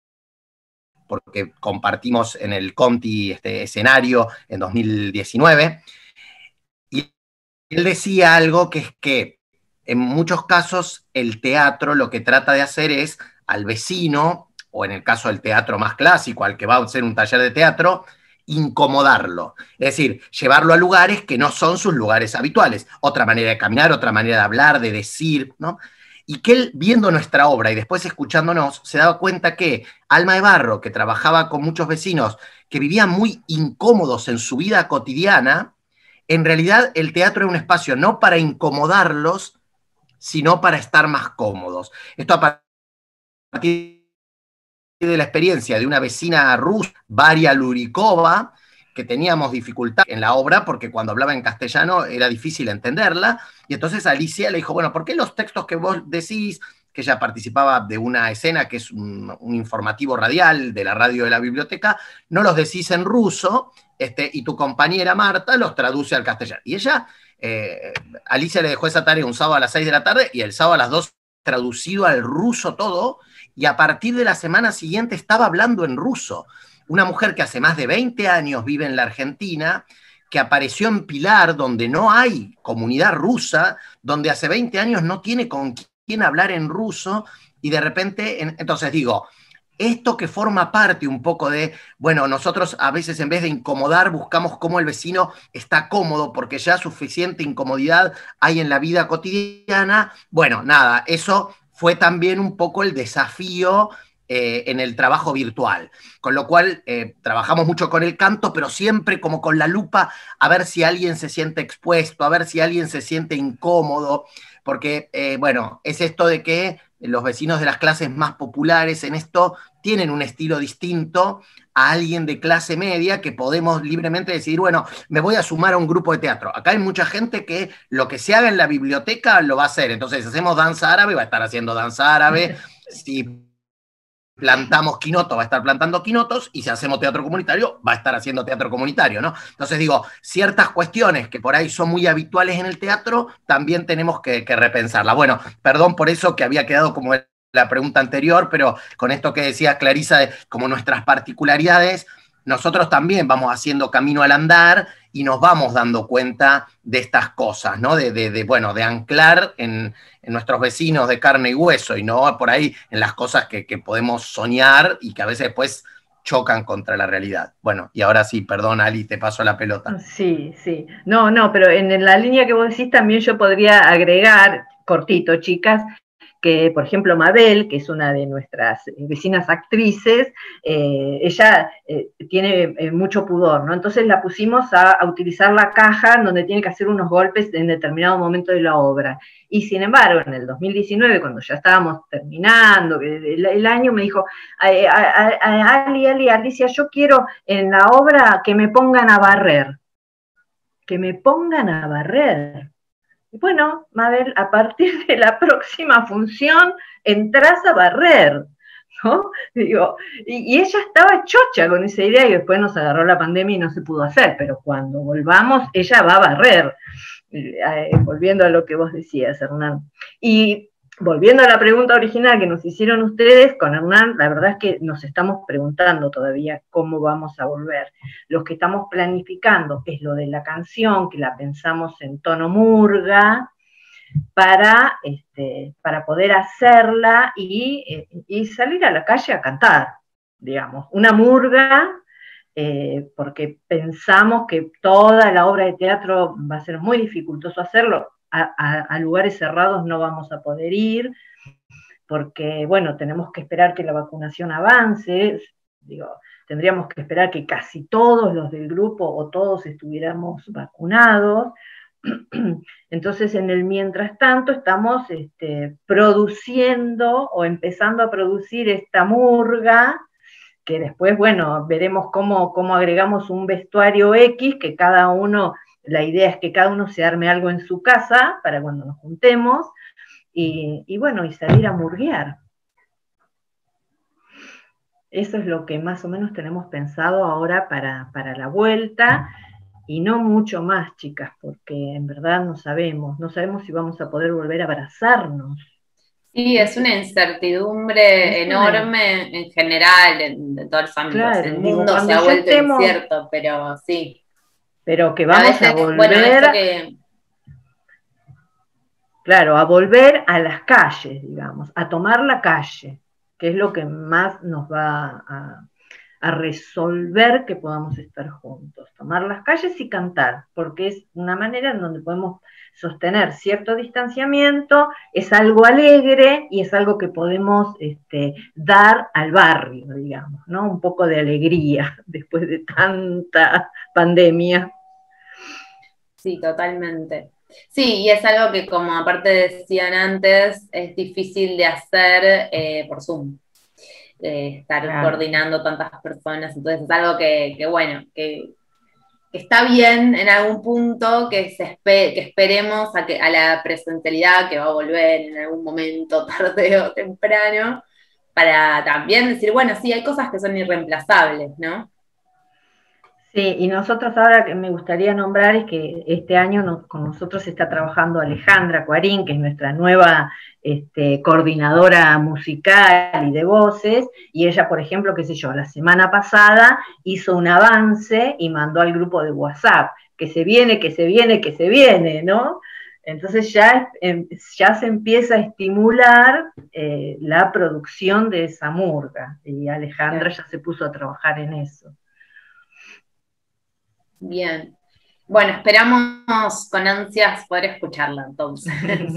porque compartimos en el Conti escenario en 2019, y él decía algo que es que en muchos casos el teatro lo que trata de hacer es al vecino, o en el caso del teatro más clásico, al que va a hacer un taller de teatro, incomodarlo, es decir, llevarlo a lugares que no son sus lugares habituales, otra manera de caminar, otra manera de hablar, de decir, ¿no? Y que él, viendo nuestra obra y después escuchándonos, se daba cuenta que Alma de Barro, que trabajaba con muchos vecinos que vivían muy incómodos en su vida cotidiana, en realidad el teatro era un espacio no para incomodarlos, sino para estar más cómodos. Esto a partir de la experiencia de una vecina rusa, Varia Lurikova, que teníamos dificultad en la obra porque cuando hablaba en castellano era difícil entenderla, y entonces Alicia le dijo, bueno, ¿por qué los textos que vos decís, que ella participaba de una escena que es un informativo radial de la radio de la biblioteca, no los decís en ruso, y tu compañera Marta los traduce al castellano? Y ella, Alicia le dejó esa tarea un sábado a las 6 de la tarde y el sábado a las 2 traducido al ruso todo, y a partir de la semana siguiente estaba hablando en ruso. Una mujer que hace más de 20 años vive en la Argentina, que apareció en Pilar, donde no hay comunidad rusa, donde hace 20 años no tiene con quién hablar en ruso, y de repente, entonces digo, esto que forma parte un poco de, bueno, nosotros a veces en vez de incomodar buscamos cómo el vecino está cómodo, porque ya suficiente incomodidad hay en la vida cotidiana. Bueno, nada, eso fue también un poco el desafío en el trabajo virtual, con lo cual trabajamos mucho con el canto, pero siempre como con la lupa a ver si alguien se siente expuesto, a ver si alguien se siente incómodo, porque bueno, es esto de que los vecinos de las clases más populares en esto tienen un estilo distinto a alguien de clase media que podemos libremente decidir, bueno, me voy a sumar a un grupo de teatro. Acá hay mucha gente que lo que se haga en la biblioteca lo va a hacer. Entonces, si hacemos danza árabe, va a estar haciendo danza árabe. Si plantamos quinoto, va a estar plantando quinotos, y si hacemos teatro comunitario, va a estar haciendo teatro comunitario, ¿no? Entonces digo, ciertas cuestiones que por ahí son muy habituales en el teatro, también tenemos que repensarla. Bueno, perdón por eso que había quedado como la pregunta anterior, pero con esto que decía Clarisa, de como nuestras particularidades, nosotros también vamos haciendo camino al andar y nos vamos dando cuenta de estas cosas, ¿no? Bueno, de anclar en nuestros vecinos de carne y hueso, y no por ahí en las cosas que podemos soñar y que a veces después chocan contra la realidad. Bueno, y ahora sí, perdón, Ali, te paso la pelota. Sí, sí. No, pero en la línea que vos decís también yo podría agregar, cortito, chicas, que, por ejemplo, Mabel, que es una de nuestras vecinas actrices, ella tiene mucho pudor, ¿no? Entonces la pusimos a utilizar la caja donde tiene que hacer unos golpes en determinado momento de la obra. Y sin embargo, en el 2019, cuando ya estábamos terminando el año, me dijo, Alicia, yo quiero en la obra que me pongan a barrer. Que me pongan a barrer. Bueno, Mabel, a partir de la próxima función entras a barrer, ¿no? Digo, y ella estaba chocha con esa idea y después nos agarró la pandemia y no se pudo hacer, pero cuando volvamos ella va a barrer, volviendo a lo que vos decías, Hernán. Y volviendo a la pregunta original que nos hicieron ustedes, con Hernán, la verdad es que nos estamos preguntando todavía cómo vamos a volver. Lo que estamos planificando es lo de la canción, que la pensamos en tono murga, para poder hacerla y salir a la calle a cantar, digamos. Una murga, porque pensamos que toda la obra de teatro va a ser muy dificultoso hacerlo, a lugares cerrados no vamos a poder ir, porque, bueno, tenemos que esperar que la vacunación avance, digo, tendríamos que esperar que casi todos los del grupo o todos estuviéramos vacunados. Entonces, en el mientras tanto, estamos produciendo o empezando a producir esta murga, que después, bueno, veremos cómo agregamos un vestuario X, que cada uno, la idea es que cada uno se arme algo en su casa para cuando nos juntemos, y bueno, y salir a murguear. Eso es lo que más o menos tenemos pensado ahora para la vuelta, y no mucho más, chicas, porque en verdad no sabemos si vamos a poder volver a abrazarnos. Sí, es una incertidumbre enorme en general, en todos los ámbitos. Claro, el mundo se ha vuelto incierto, pero sí. Pero que vamos a volver... Bueno, claro, a volver a las calles, digamos, a tomar la calle, que es lo que más nos va a resolver que podamos estar juntos, tomar las calles y cantar, porque es una manera en donde podemos sostener cierto distanciamiento, es algo alegre y es algo que podemos dar al barrio, digamos, ¿no? Un poco de alegría después de tanta pandemia. Sí, totalmente. Sí, y es algo que, como aparte decían antes, es difícil de hacer por Zoom. Estar coordinando tantas personas, entonces es algo que bueno, que está bien en algún punto, que esperemos a la presencialidad que va a volver en algún momento, tarde o temprano, para también decir, bueno, sí, hay cosas que son irreemplazables, ¿no? Sí, y nosotros ahora que me gustaría nombrar es que este año con nosotros está trabajando Alejandra Cuarín, que es nuestra nueva coordinadora musical y de voces, y ella, por ejemplo, qué sé yo, la semana pasada hizo un avance y mandó al grupo de WhatsApp, que se viene, ¿no? Entonces ya se empieza a estimular la producción de esa murga, y Alejandra ya se puso a trabajar en eso. Bien. Bueno, esperamos con ansias poder escucharla entonces.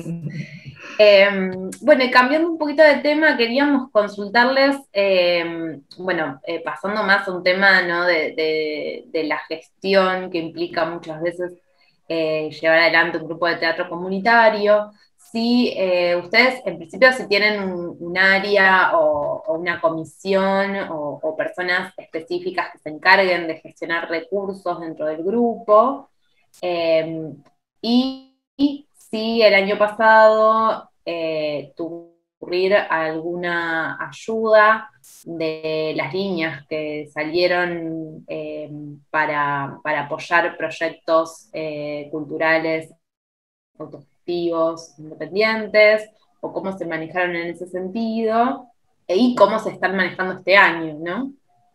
Bueno, y cambiando un poquito de tema, queríamos consultarles, pasando más a un tema, ¿no? de la gestión que implica muchas veces llevar adelante un grupo de teatro comunitario. si ustedes en principio si tienen un área o una comisión o personas específicas que se encarguen de gestionar recursos dentro del grupo, eh, y si el año pasado tuvo que recurrir a alguna ayuda de las líneas que salieron para apoyar proyectos culturales autogestivos, independientes, o cómo se manejaron en ese sentido, y cómo se están manejando este año, ¿no?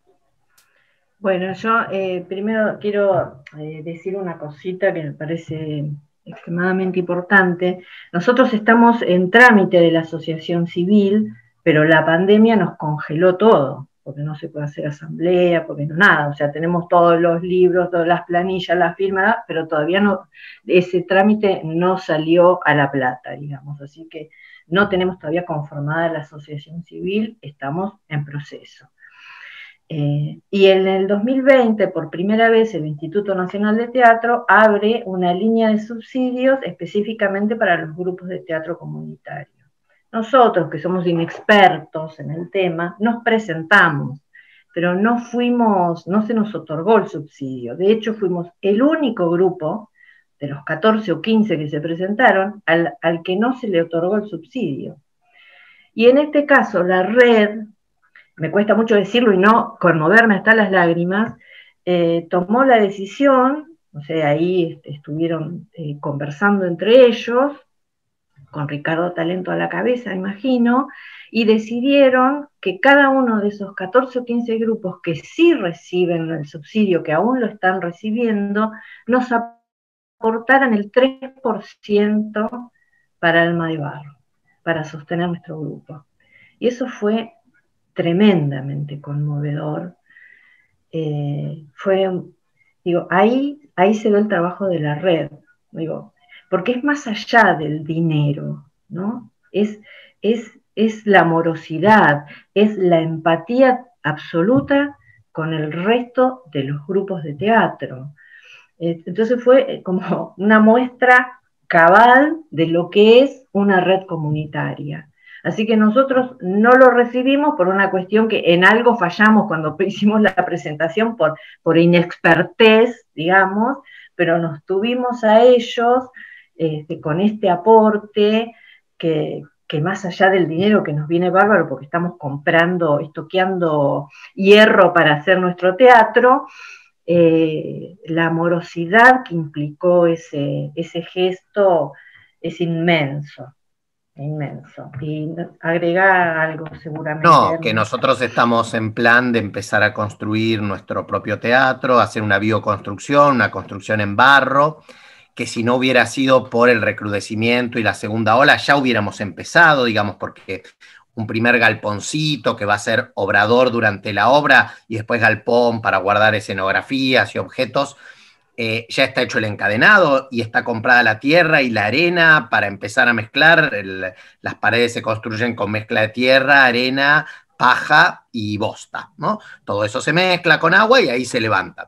Bueno, yo primero quiero decir una cosita que me parece extremadamente importante. Nosotros estamos en trámite de la asociación civil, pero la pandemia nos congeló todo, porque no se puede hacer asamblea, porque no nada. O sea, tenemos todos los libros, todas las planillas, las firmas, pero todavía no, ese trámite no salió a la plata, digamos. Así que no tenemos todavía conformada la asociación civil, estamos en proceso. Y en el 2020, por primera vez, el Instituto Nacional de Teatro abre una línea de subsidios específicamente para los grupos de teatro comunitario. Nosotros, que somos inexpertos en el tema, nos presentamos, pero no se nos otorgó el subsidio. De hecho, fuimos el único grupo de los 14 o 15 que se presentaron al que no se le otorgó el subsidio. Y en este caso, la red, me cuesta mucho decirlo y no conmoverme hasta las lágrimas, tomó la decisión, o sea, ahí estuvieron conversando entre ellos, con Ricardo Talento a la cabeza, imagino, y decidieron que cada uno de esos 14 o 15 grupos que sí reciben el subsidio, que aún lo están recibiendo, nos aportaran el 3% para Alma de Barro, para sostener nuestro grupo. Y eso fue tremendamente conmovedor. Ahí se ve el trabajo de la red, porque es más allá del dinero, ¿no? Es la amorosidad, es la empatía absoluta con el resto de los grupos de teatro. Entonces fue como una muestra cabal de lo que es una red comunitaria. Así que nosotros no lo recibimos por una cuestión que en algo fallamos cuando hicimos la presentación por inexpertez, digamos, pero nos tuvimos a ellos con este aporte que más allá del dinero que nos viene bárbaro porque estamos comprando, estoqueando hierro para hacer nuestro teatro, la amorosidad que implicó ese gesto es inmenso. Inmenso. Y agregar algo seguramente. No, que nosotros estamos en plan de empezar a construir nuestro propio teatro, hacer una bioconstrucción, una construcción en barro, que si no hubiera sido por el recrudecimiento y la segunda ola, ya hubiéramos empezado, digamos, porque un primer galponcito que va a ser obrador durante la obra y después galpón para guardar escenografías y objetos, ya está hecho el encadenado y está comprada la tierra y la arena para empezar a mezclar. Las paredes se construyen con mezcla de tierra, arena, paja y bosta, ¿no? Todo eso se mezcla con agua y ahí se levanta.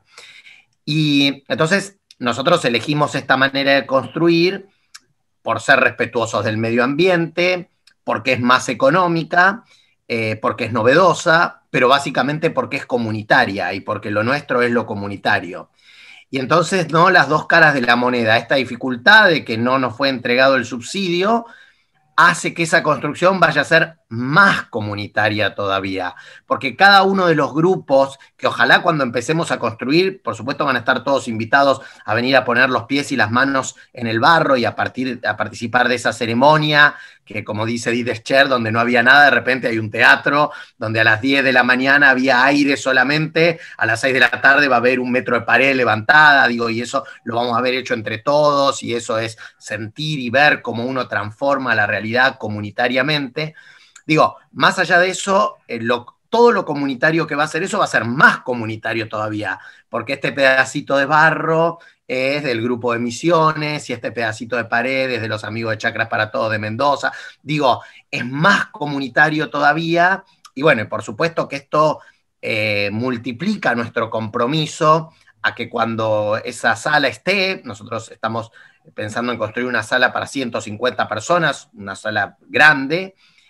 Y entonces nosotros elegimos esta manera de construir por ser respetuosos del medio ambiente, porque es más económica, porque es novedosa, pero básicamente porque es comunitaria y porque lo nuestro es lo comunitario. Y entonces, ¿no? Las dos caras de la moneda, esta dificultad de que no nos fue entregado el subsidio, hace que esa construcción vaya a ser más comunitaria todavía, porque cada uno de los grupos, que ojalá cuando empecemos a construir, por supuesto van a estar todos invitados a venir a poner los pies y las manos en el barro y a participar de esa ceremonia, que como dice Edith Scher, donde no había nada, de repente hay un teatro, donde a las 10 de la mañana había aire solamente, a las 6 de la tarde va a haber un metro de pared levantada, digo, y eso lo vamos a haber hecho entre todos, y eso es sentir y ver cómo uno transforma la realidad comunitariamente. Digo, más allá de eso, todo lo comunitario que va a ser eso va a ser más comunitario todavía, porque este pedacito de barro es del grupo de Misiones y este pedacito de pared es de los amigos de Chacras para Todos de Mendoza. Digo, es más comunitario todavía y bueno, por supuesto que esto multiplica nuestro compromiso a que cuando esa sala esté, nosotros estamos pensando en construir una sala para 150 personas, una sala grande,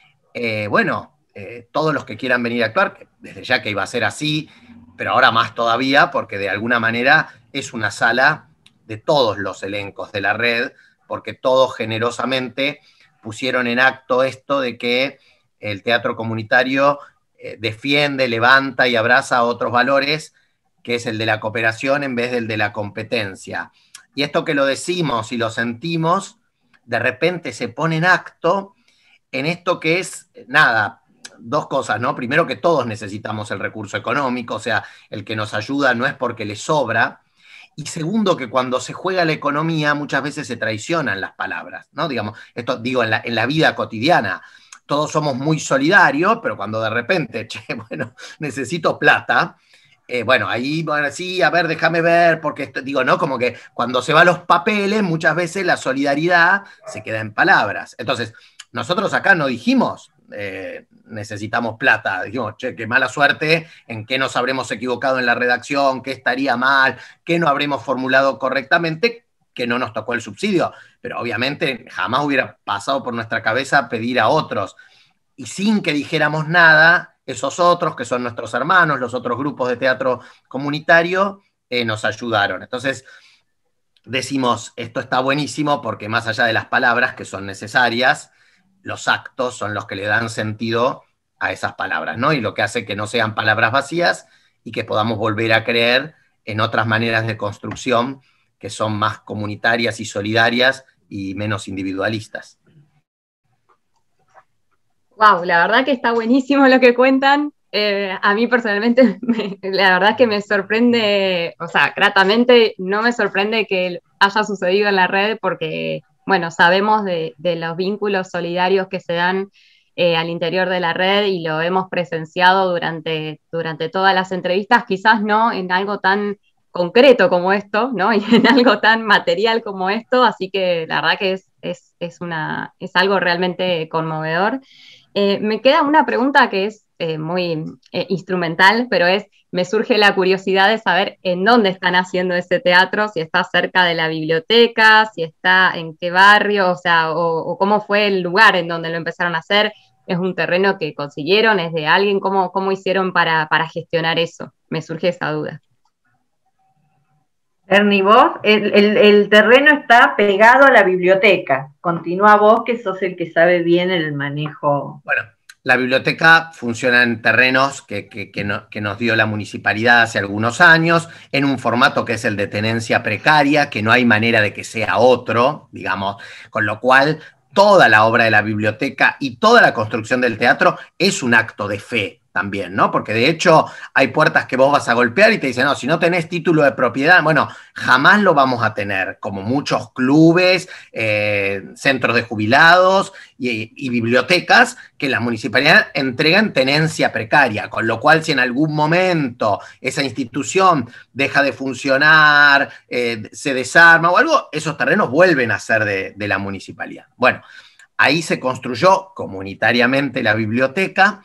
todos los que quieran venir a actuar, desde ya que iba a ser así, pero ahora más todavía, porque de alguna manera es una sala de todos los elencos de la red, porque todos generosamente pusieron en acto esto de que el teatro comunitario defiende, levanta y abraza otros valores, que es el de la cooperación en vez del de la competencia. Y esto que lo decimos y lo sentimos, de repente se pone en acto en esto que es, nada, dos cosas, ¿no? Primero, que todos necesitamos el recurso económico, o sea, el que nos ayuda no es porque le sobra. Y segundo, que cuando se juega la economía muchas veces se traicionan las palabras, ¿no? Digamos, esto digo en la vida cotidiana. Todos somos muy solidarios, pero cuando de repente, necesito plata, ahí, sí, a ver, déjame ver, porque digo, ¿no? Como que cuando se van los papeles, muchas veces la solidaridad se queda en palabras. Entonces, nosotros acá no dijimos, necesitamos plata, dijimos, che, qué mala suerte, en qué nos habremos equivocado en la redacción, qué estaría mal, qué no habremos formulado correctamente, que no nos tocó el subsidio, pero obviamente jamás hubiera pasado por nuestra cabeza pedir a otros, y sin que dijéramos nada, esos otros, que son nuestros hermanos, los otros grupos de teatro comunitario, nos ayudaron. Entonces, decimos, esto está buenísimo porque más allá de las palabras que son necesarias, los actos son los que le dan sentido a esas palabras, ¿no? Y lo que hace que no sean palabras vacías y que podamos volver a creer en otras maneras de construcción que son más comunitarias y solidarias y menos individualistas. Wow, la verdad que está buenísimo lo que cuentan. A mí personalmente, la verdad que me sorprende, o sea, gratamente no me sorprende que haya sucedido en la red porque, bueno, sabemos de los vínculos solidarios que se dan al interior de la red y lo hemos presenciado durante todas las entrevistas, quizás no en algo tan concreto como esto, ¿no? Y en algo tan material como esto, así que la verdad que es algo realmente conmovedor. Me queda una pregunta que es muy instrumental, pero me surge la curiosidad de saber en dónde están haciendo ese teatro, si está cerca de la biblioteca, si está en qué barrio, o sea, o cómo fue el lugar en donde lo empezaron a hacer. ¿Es un terreno que consiguieron? ¿Es de alguien? ¿Cómo hicieron para gestionar eso? Me surge esa duda. Ernie, vos, el terreno está pegado a la biblioteca. Continúa vos, que sos el que sabe bien el manejo. Bueno, la biblioteca funciona en terrenos que nos dio la municipalidad hace algunos años, en un formato que es el de tenencia precaria, que no hay manera de que sea otro, digamos, con lo cual toda la obra de la biblioteca y toda la construcción del teatro es un acto de fe también, ¿no? Porque de hecho hay puertas que vos vas a golpear y te dicen, no, si no tenés título de propiedad, bueno, jamás lo vamos a tener, como muchos clubes, centros de jubilados y bibliotecas que la municipalidad entrega en tenencia precaria, con lo cual si en algún momento esa institución deja de funcionar, se desarma o algo, esos terrenos vuelven a ser de la municipalidad. Bueno, ahí se construyó comunitariamente la biblioteca,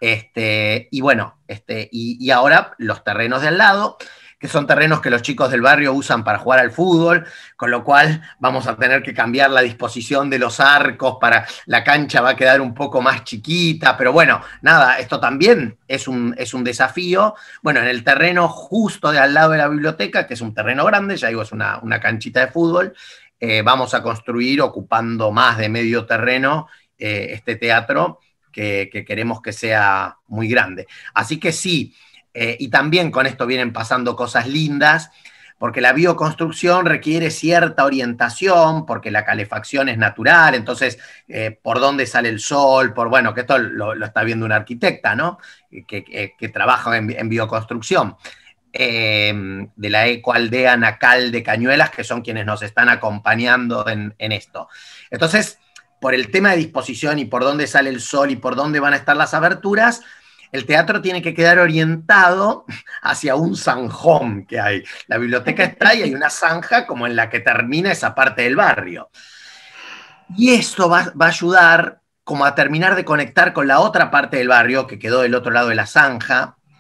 y ahora los terrenos de al lado, que son terrenos que los chicos del barrio usan para jugar al fútbol, con lo cual vamos a tener que cambiar la disposición de los arcos, la cancha va a quedar un poco más chiquita, pero bueno, nada, esto también es un desafío. Bueno, en el terreno justo de al lado de la biblioteca, que es un terreno grande, ya digo, es una canchita de fútbol, vamos a construir, ocupando más de medio terreno, este teatro, que queremos que sea muy grande. Así que sí, y también con esto vienen pasando cosas lindas, porque la bioconstrucción requiere cierta orientación, porque la calefacción es natural, entonces, por dónde sale el sol, que esto lo está viendo una arquitecta, ¿no? Que trabaja en bioconstrucción. De la Ecoaldea Nacal de Cañuelas, que son quienes nos están acompañando en esto. Entonces, por el tema de disposición y por dónde sale el sol y por dónde van a estar las aberturas, el teatro tiene que quedar orientado hacia un zanjón que hay. La biblioteca está y hay una zanja como en la que termina esa parte del barrio. Y esto va a ayudar como a terminar de conectar con la otra parte del barrio que quedó del otro lado de la zanja,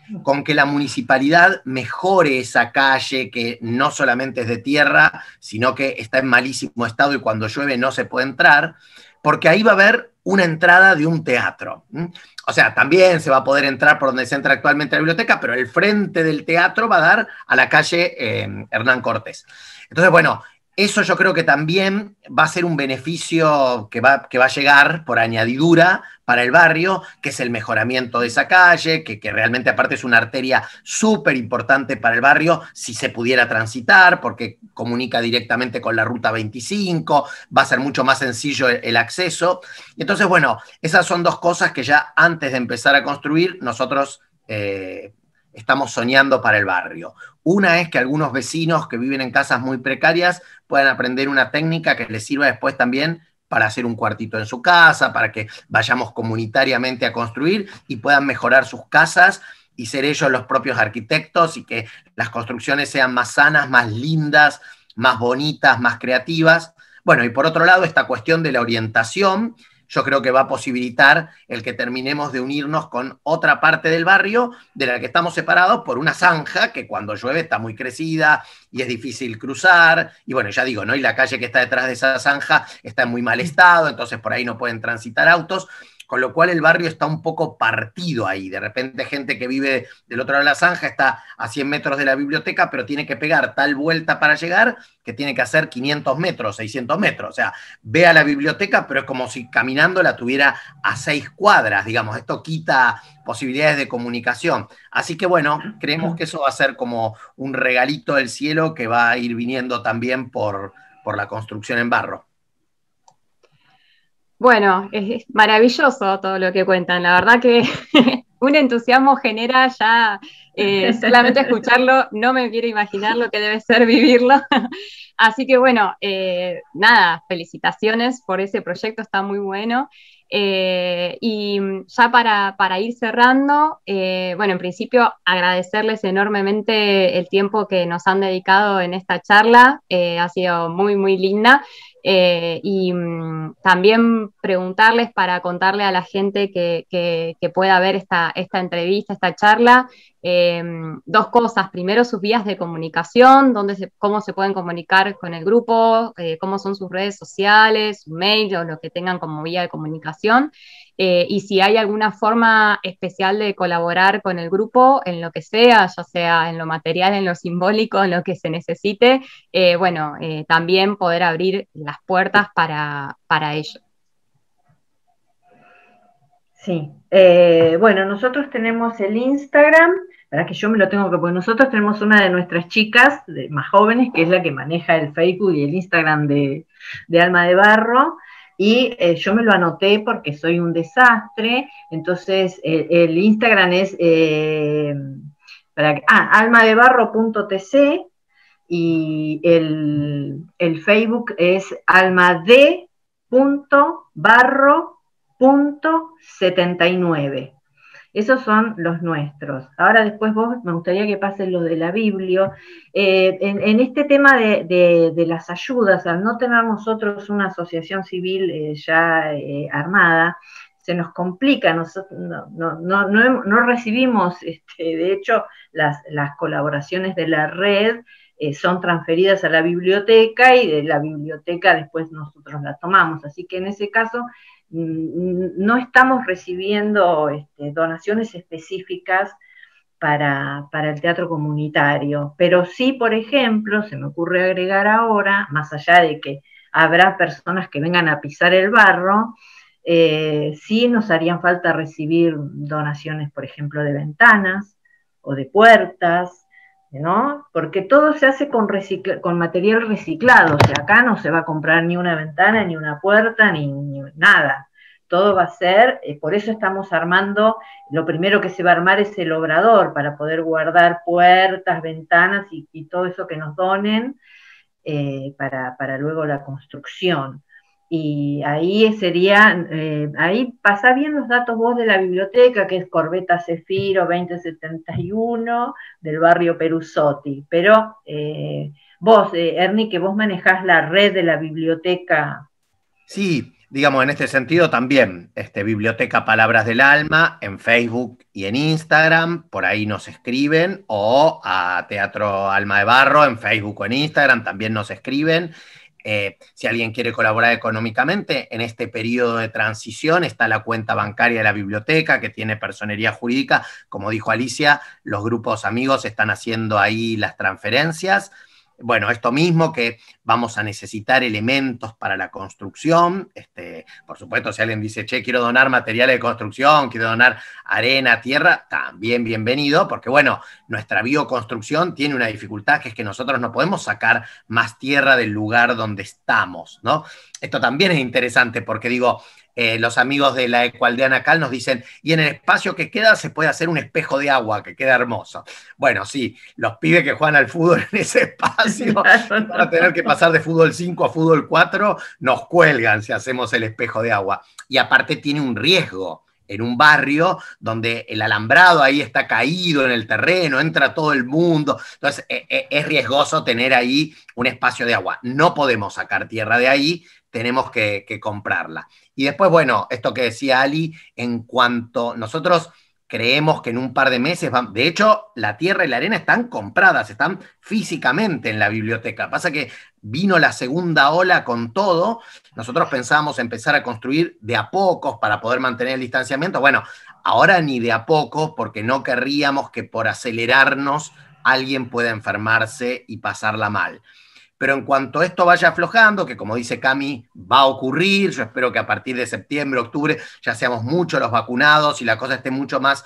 con que la municipalidad mejore esa calle que no solamente es de tierra, sino que está en malísimo estado y cuando llueve no se puede entrar, porque ahí va a haber una entrada de un teatro. O sea, también se va a poder entrar por donde se entra actualmente la biblioteca, pero el frente del teatro va a dar a la calle Hernán Cortés. Entonces, bueno, eso yo creo que también va a ser un beneficio que va a llegar por añadidura para el barrio, que es el mejoramiento de esa calle, que realmente aparte es una arteria súper importante para el barrio si se pudiera transitar, porque comunica directamente con la ruta 25, va a ser mucho más sencillo el acceso. Entonces, bueno, esas son dos cosas que ya antes de empezar a construir nosotros estamos soñando para el barrio. Una es que algunos vecinos que viven en casas muy precarias puedan aprender una técnica que les sirva después también para hacer un cuartito en su casa, para que vayamos comunitariamente a construir y puedan mejorar sus casas y ser ellos los propios arquitectos y que las construcciones sean más sanas, más lindas, más bonitas, más creativas. Bueno, y por otro lado, esta cuestión de la orientación, yo creo que va a posibilitar el que terminemos de unirnos con otra parte del barrio de la que estamos separados por una zanja que cuando llueve está muy crecida y es difícil cruzar. Y bueno, ya digo, ¿no? Y la calle que está detrás de esa zanja está en muy mal estado, entonces por ahí no pueden transitar autos. Con lo cual el barrio está un poco partido ahí. De repente gente que vive del otro lado de la zanja está a 100 metros de la biblioteca, pero tiene que pegar tal vuelta para llegar que tiene que hacer 500 metros, 600 metros. O sea, ve a la biblioteca, pero es como si caminando la tuviera a 6 cuadras, digamos. Esto quita posibilidades de comunicación. Así que bueno, creemos que eso va a ser como un regalito del cielo que va a ir viniendo también por la construcción en barro. Bueno, es maravilloso todo lo que cuentan. La verdad que un entusiasmo genera ya solamente escucharlo, no me quiero imaginar lo que debe ser vivirlo. Así que bueno, nada, felicitaciones por ese proyecto, está muy bueno. Y ya para ir cerrando, bueno, en principio agradecerles enormemente el tiempo que nos han dedicado en esta charla, ha sido muy, muy linda. Y también preguntarles para contarle a la gente que pueda ver esta entrevista, esta charla, dos cosas. Primero, sus vías de comunicación, cómo se pueden comunicar con el grupo, cómo son sus redes sociales, su mail o lo que tengan como vía de comunicación. Y si hay alguna forma especial de colaborar con el grupo en lo que sea, ya sea en lo material, en lo simbólico, en lo que se necesite, bueno, también poder abrir las puertas para ello. Sí, bueno, nosotros tenemos el Instagram, para que yo me lo tengo que poner, nosotros tenemos una de nuestras chicas más jóvenes, que es la que maneja el Facebook y el Instagram de Alma de Barro, y yo me lo anoté porque soy un desastre, entonces el Instagram es almadebarro.tc y el Facebook es almad.barro.79. Esos son los nuestros. Ahora después vos me gustaría que pasen los de la Biblio. En este tema de las ayudas, al no tener nosotros una asociación civil ya armada, se nos complica, nosotros no recibimos, de hecho, las colaboraciones de la red son transferidas a la biblioteca y de la biblioteca después nosotros la tomamos. Así que en ese caso no estamos recibiendo donaciones específicas para el teatro comunitario, pero sí, por ejemplo, se me ocurre agregar ahora, más allá de que habrá personas que vengan a pisar el barro, sí nos harían falta recibir donaciones, por ejemplo, de ventanas o de puertas, ¿no? Porque todo se hace con material reciclado, o sea, acá no se va a comprar ni una ventana, ni una puerta, ni nada. Todo va a ser, por eso estamos armando, lo primero que se va a armar es el obrador, para poder guardar puertas, ventanas y todo eso que nos donen para luego la construcción. Y ahí sería, ahí pasa bien los datos vos de la biblioteca, que es Corbeta Cefiro 2071, del barrio Perusotti. Pero vos, Ernie, que vos manejás la red de la biblioteca. Sí, digamos, en este sentido también, Biblioteca Palabras del Alma en Facebook y en Instagram, por ahí nos escriben, o a Teatro Alma de Barro en Facebook o en Instagram, también nos escriben. Si alguien quiere colaborar económicamente, en este periodo de transición está la cuenta bancaria de la biblioteca, que tiene personería jurídica. Como dijo Alicia, los grupos amigos están haciendo ahí las transferencias. Bueno, esto mismo, que vamos a necesitar elementos para la construcción. Por supuesto, si alguien dice, che, quiero donar materiales de construcción, quiero donar arena, tierra, también bienvenido, porque bueno, nuestra bioconstrucción tiene una dificultad, que es que nosotros no podemos sacar más tierra del lugar donde estamos, ¿no? Esto también es interesante, porque digo, los amigos de la Ecualdea Cal nos dicen, y en el espacio que queda se puede hacer un espejo de agua, que queda hermoso. Bueno, sí, los pibes que juegan al fútbol en ese espacio van a tener que pasar de fútbol 5 a fútbol 4, nos cuelgan si hacemos el espejo de agua. Y aparte tiene un riesgo. En un barrio donde el alambrado ahí está caído en el terreno, entra todo el mundo, entonces es riesgoso tener ahí un espacio de agua. No podemos sacar tierra de ahí, tenemos que comprarla. Y después, bueno, esto que decía Ali, en cuanto nosotros creemos que en un par de meses van, de hecho, la tierra y la arena están compradas, están físicamente en la biblioteca. Pasa que vino la segunda ola con todo, nosotros pensábamos empezar a construir de a pocos para poder mantener el distanciamiento. Bueno, ahora ni de a pocos, porque no querríamos que por acelerarnos alguien pueda enfermarse y pasarla mal. Pero en cuanto esto vaya aflojando, que como dice Cami, va a ocurrir, yo espero que a partir de septiembre, octubre, ya seamos muchos los vacunados y la cosa esté mucho más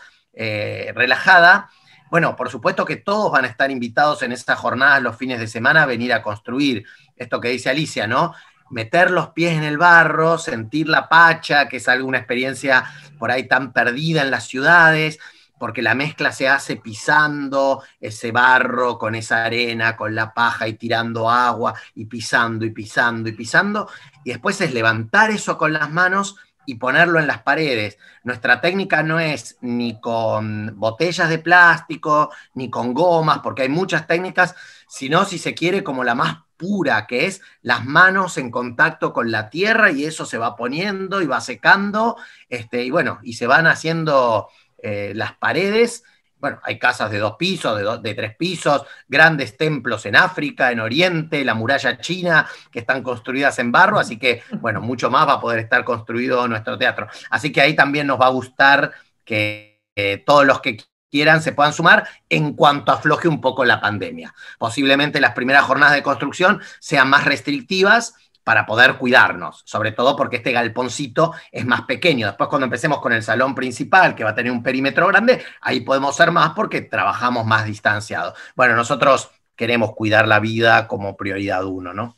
relajada. Bueno, por supuesto que todos van a estar invitados en estas jornadas los fines de semana a venir a construir esto que dice Alicia, ¿no? Meter los pies en el barro, sentir la pacha, que es alguna experiencia por ahí tan perdida en las ciudades, porque la mezcla se hace pisando ese barro con esa arena, con la paja y tirando agua y pisando y pisando y pisando, y después es levantar eso con las manos y ponerlo en las paredes. Nuestra técnica no es ni con botellas de plástico, ni con gomas, porque hay muchas técnicas, sino, si se quiere, como la más pura, que es las manos en contacto con la tierra, y eso se va poniendo y va secando, y bueno, y se van haciendo las paredes. Bueno, hay casas de 2 pisos, de 3 pisos, grandes templos en África, en Oriente, la muralla china, que están construidas en barro, así que, bueno, mucho más va a poder estar construido nuestro teatro. Así que ahí también nos va a gustar que todos los que quieran se puedan sumar en cuanto afloje un poco la pandemia. Posiblemente las primeras jornadas de construcción sean más restrictivas, para poder cuidarnos, sobre todo porque este galponcito es más pequeño. Después, cuando empecemos con el salón principal, que va a tener un perímetro grande, ahí podemos ser más porque trabajamos más distanciados. Bueno, nosotros queremos cuidar la vida como prioridad uno, ¿no?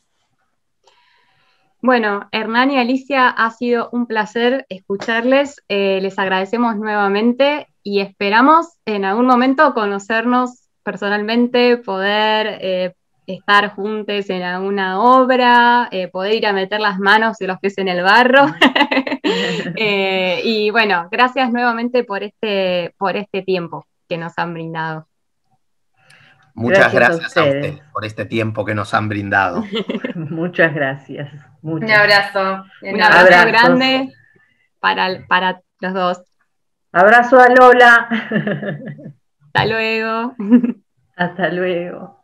Bueno, Hernán y Alicia, ha sido un placer escucharles. Les agradecemos nuevamente y esperamos en algún momento conocernos personalmente, poder estar juntos en alguna obra, poder ir a meter las manos y los pies en el barro. Y bueno, gracias nuevamente por este tiempo que nos han brindado. Muchas gracias a ustedes por este tiempo que nos han brindado. Muchas gracias. Un abrazo. Un abrazo grande para los dos. Abrazo a Lola. Hasta luego. Hasta luego.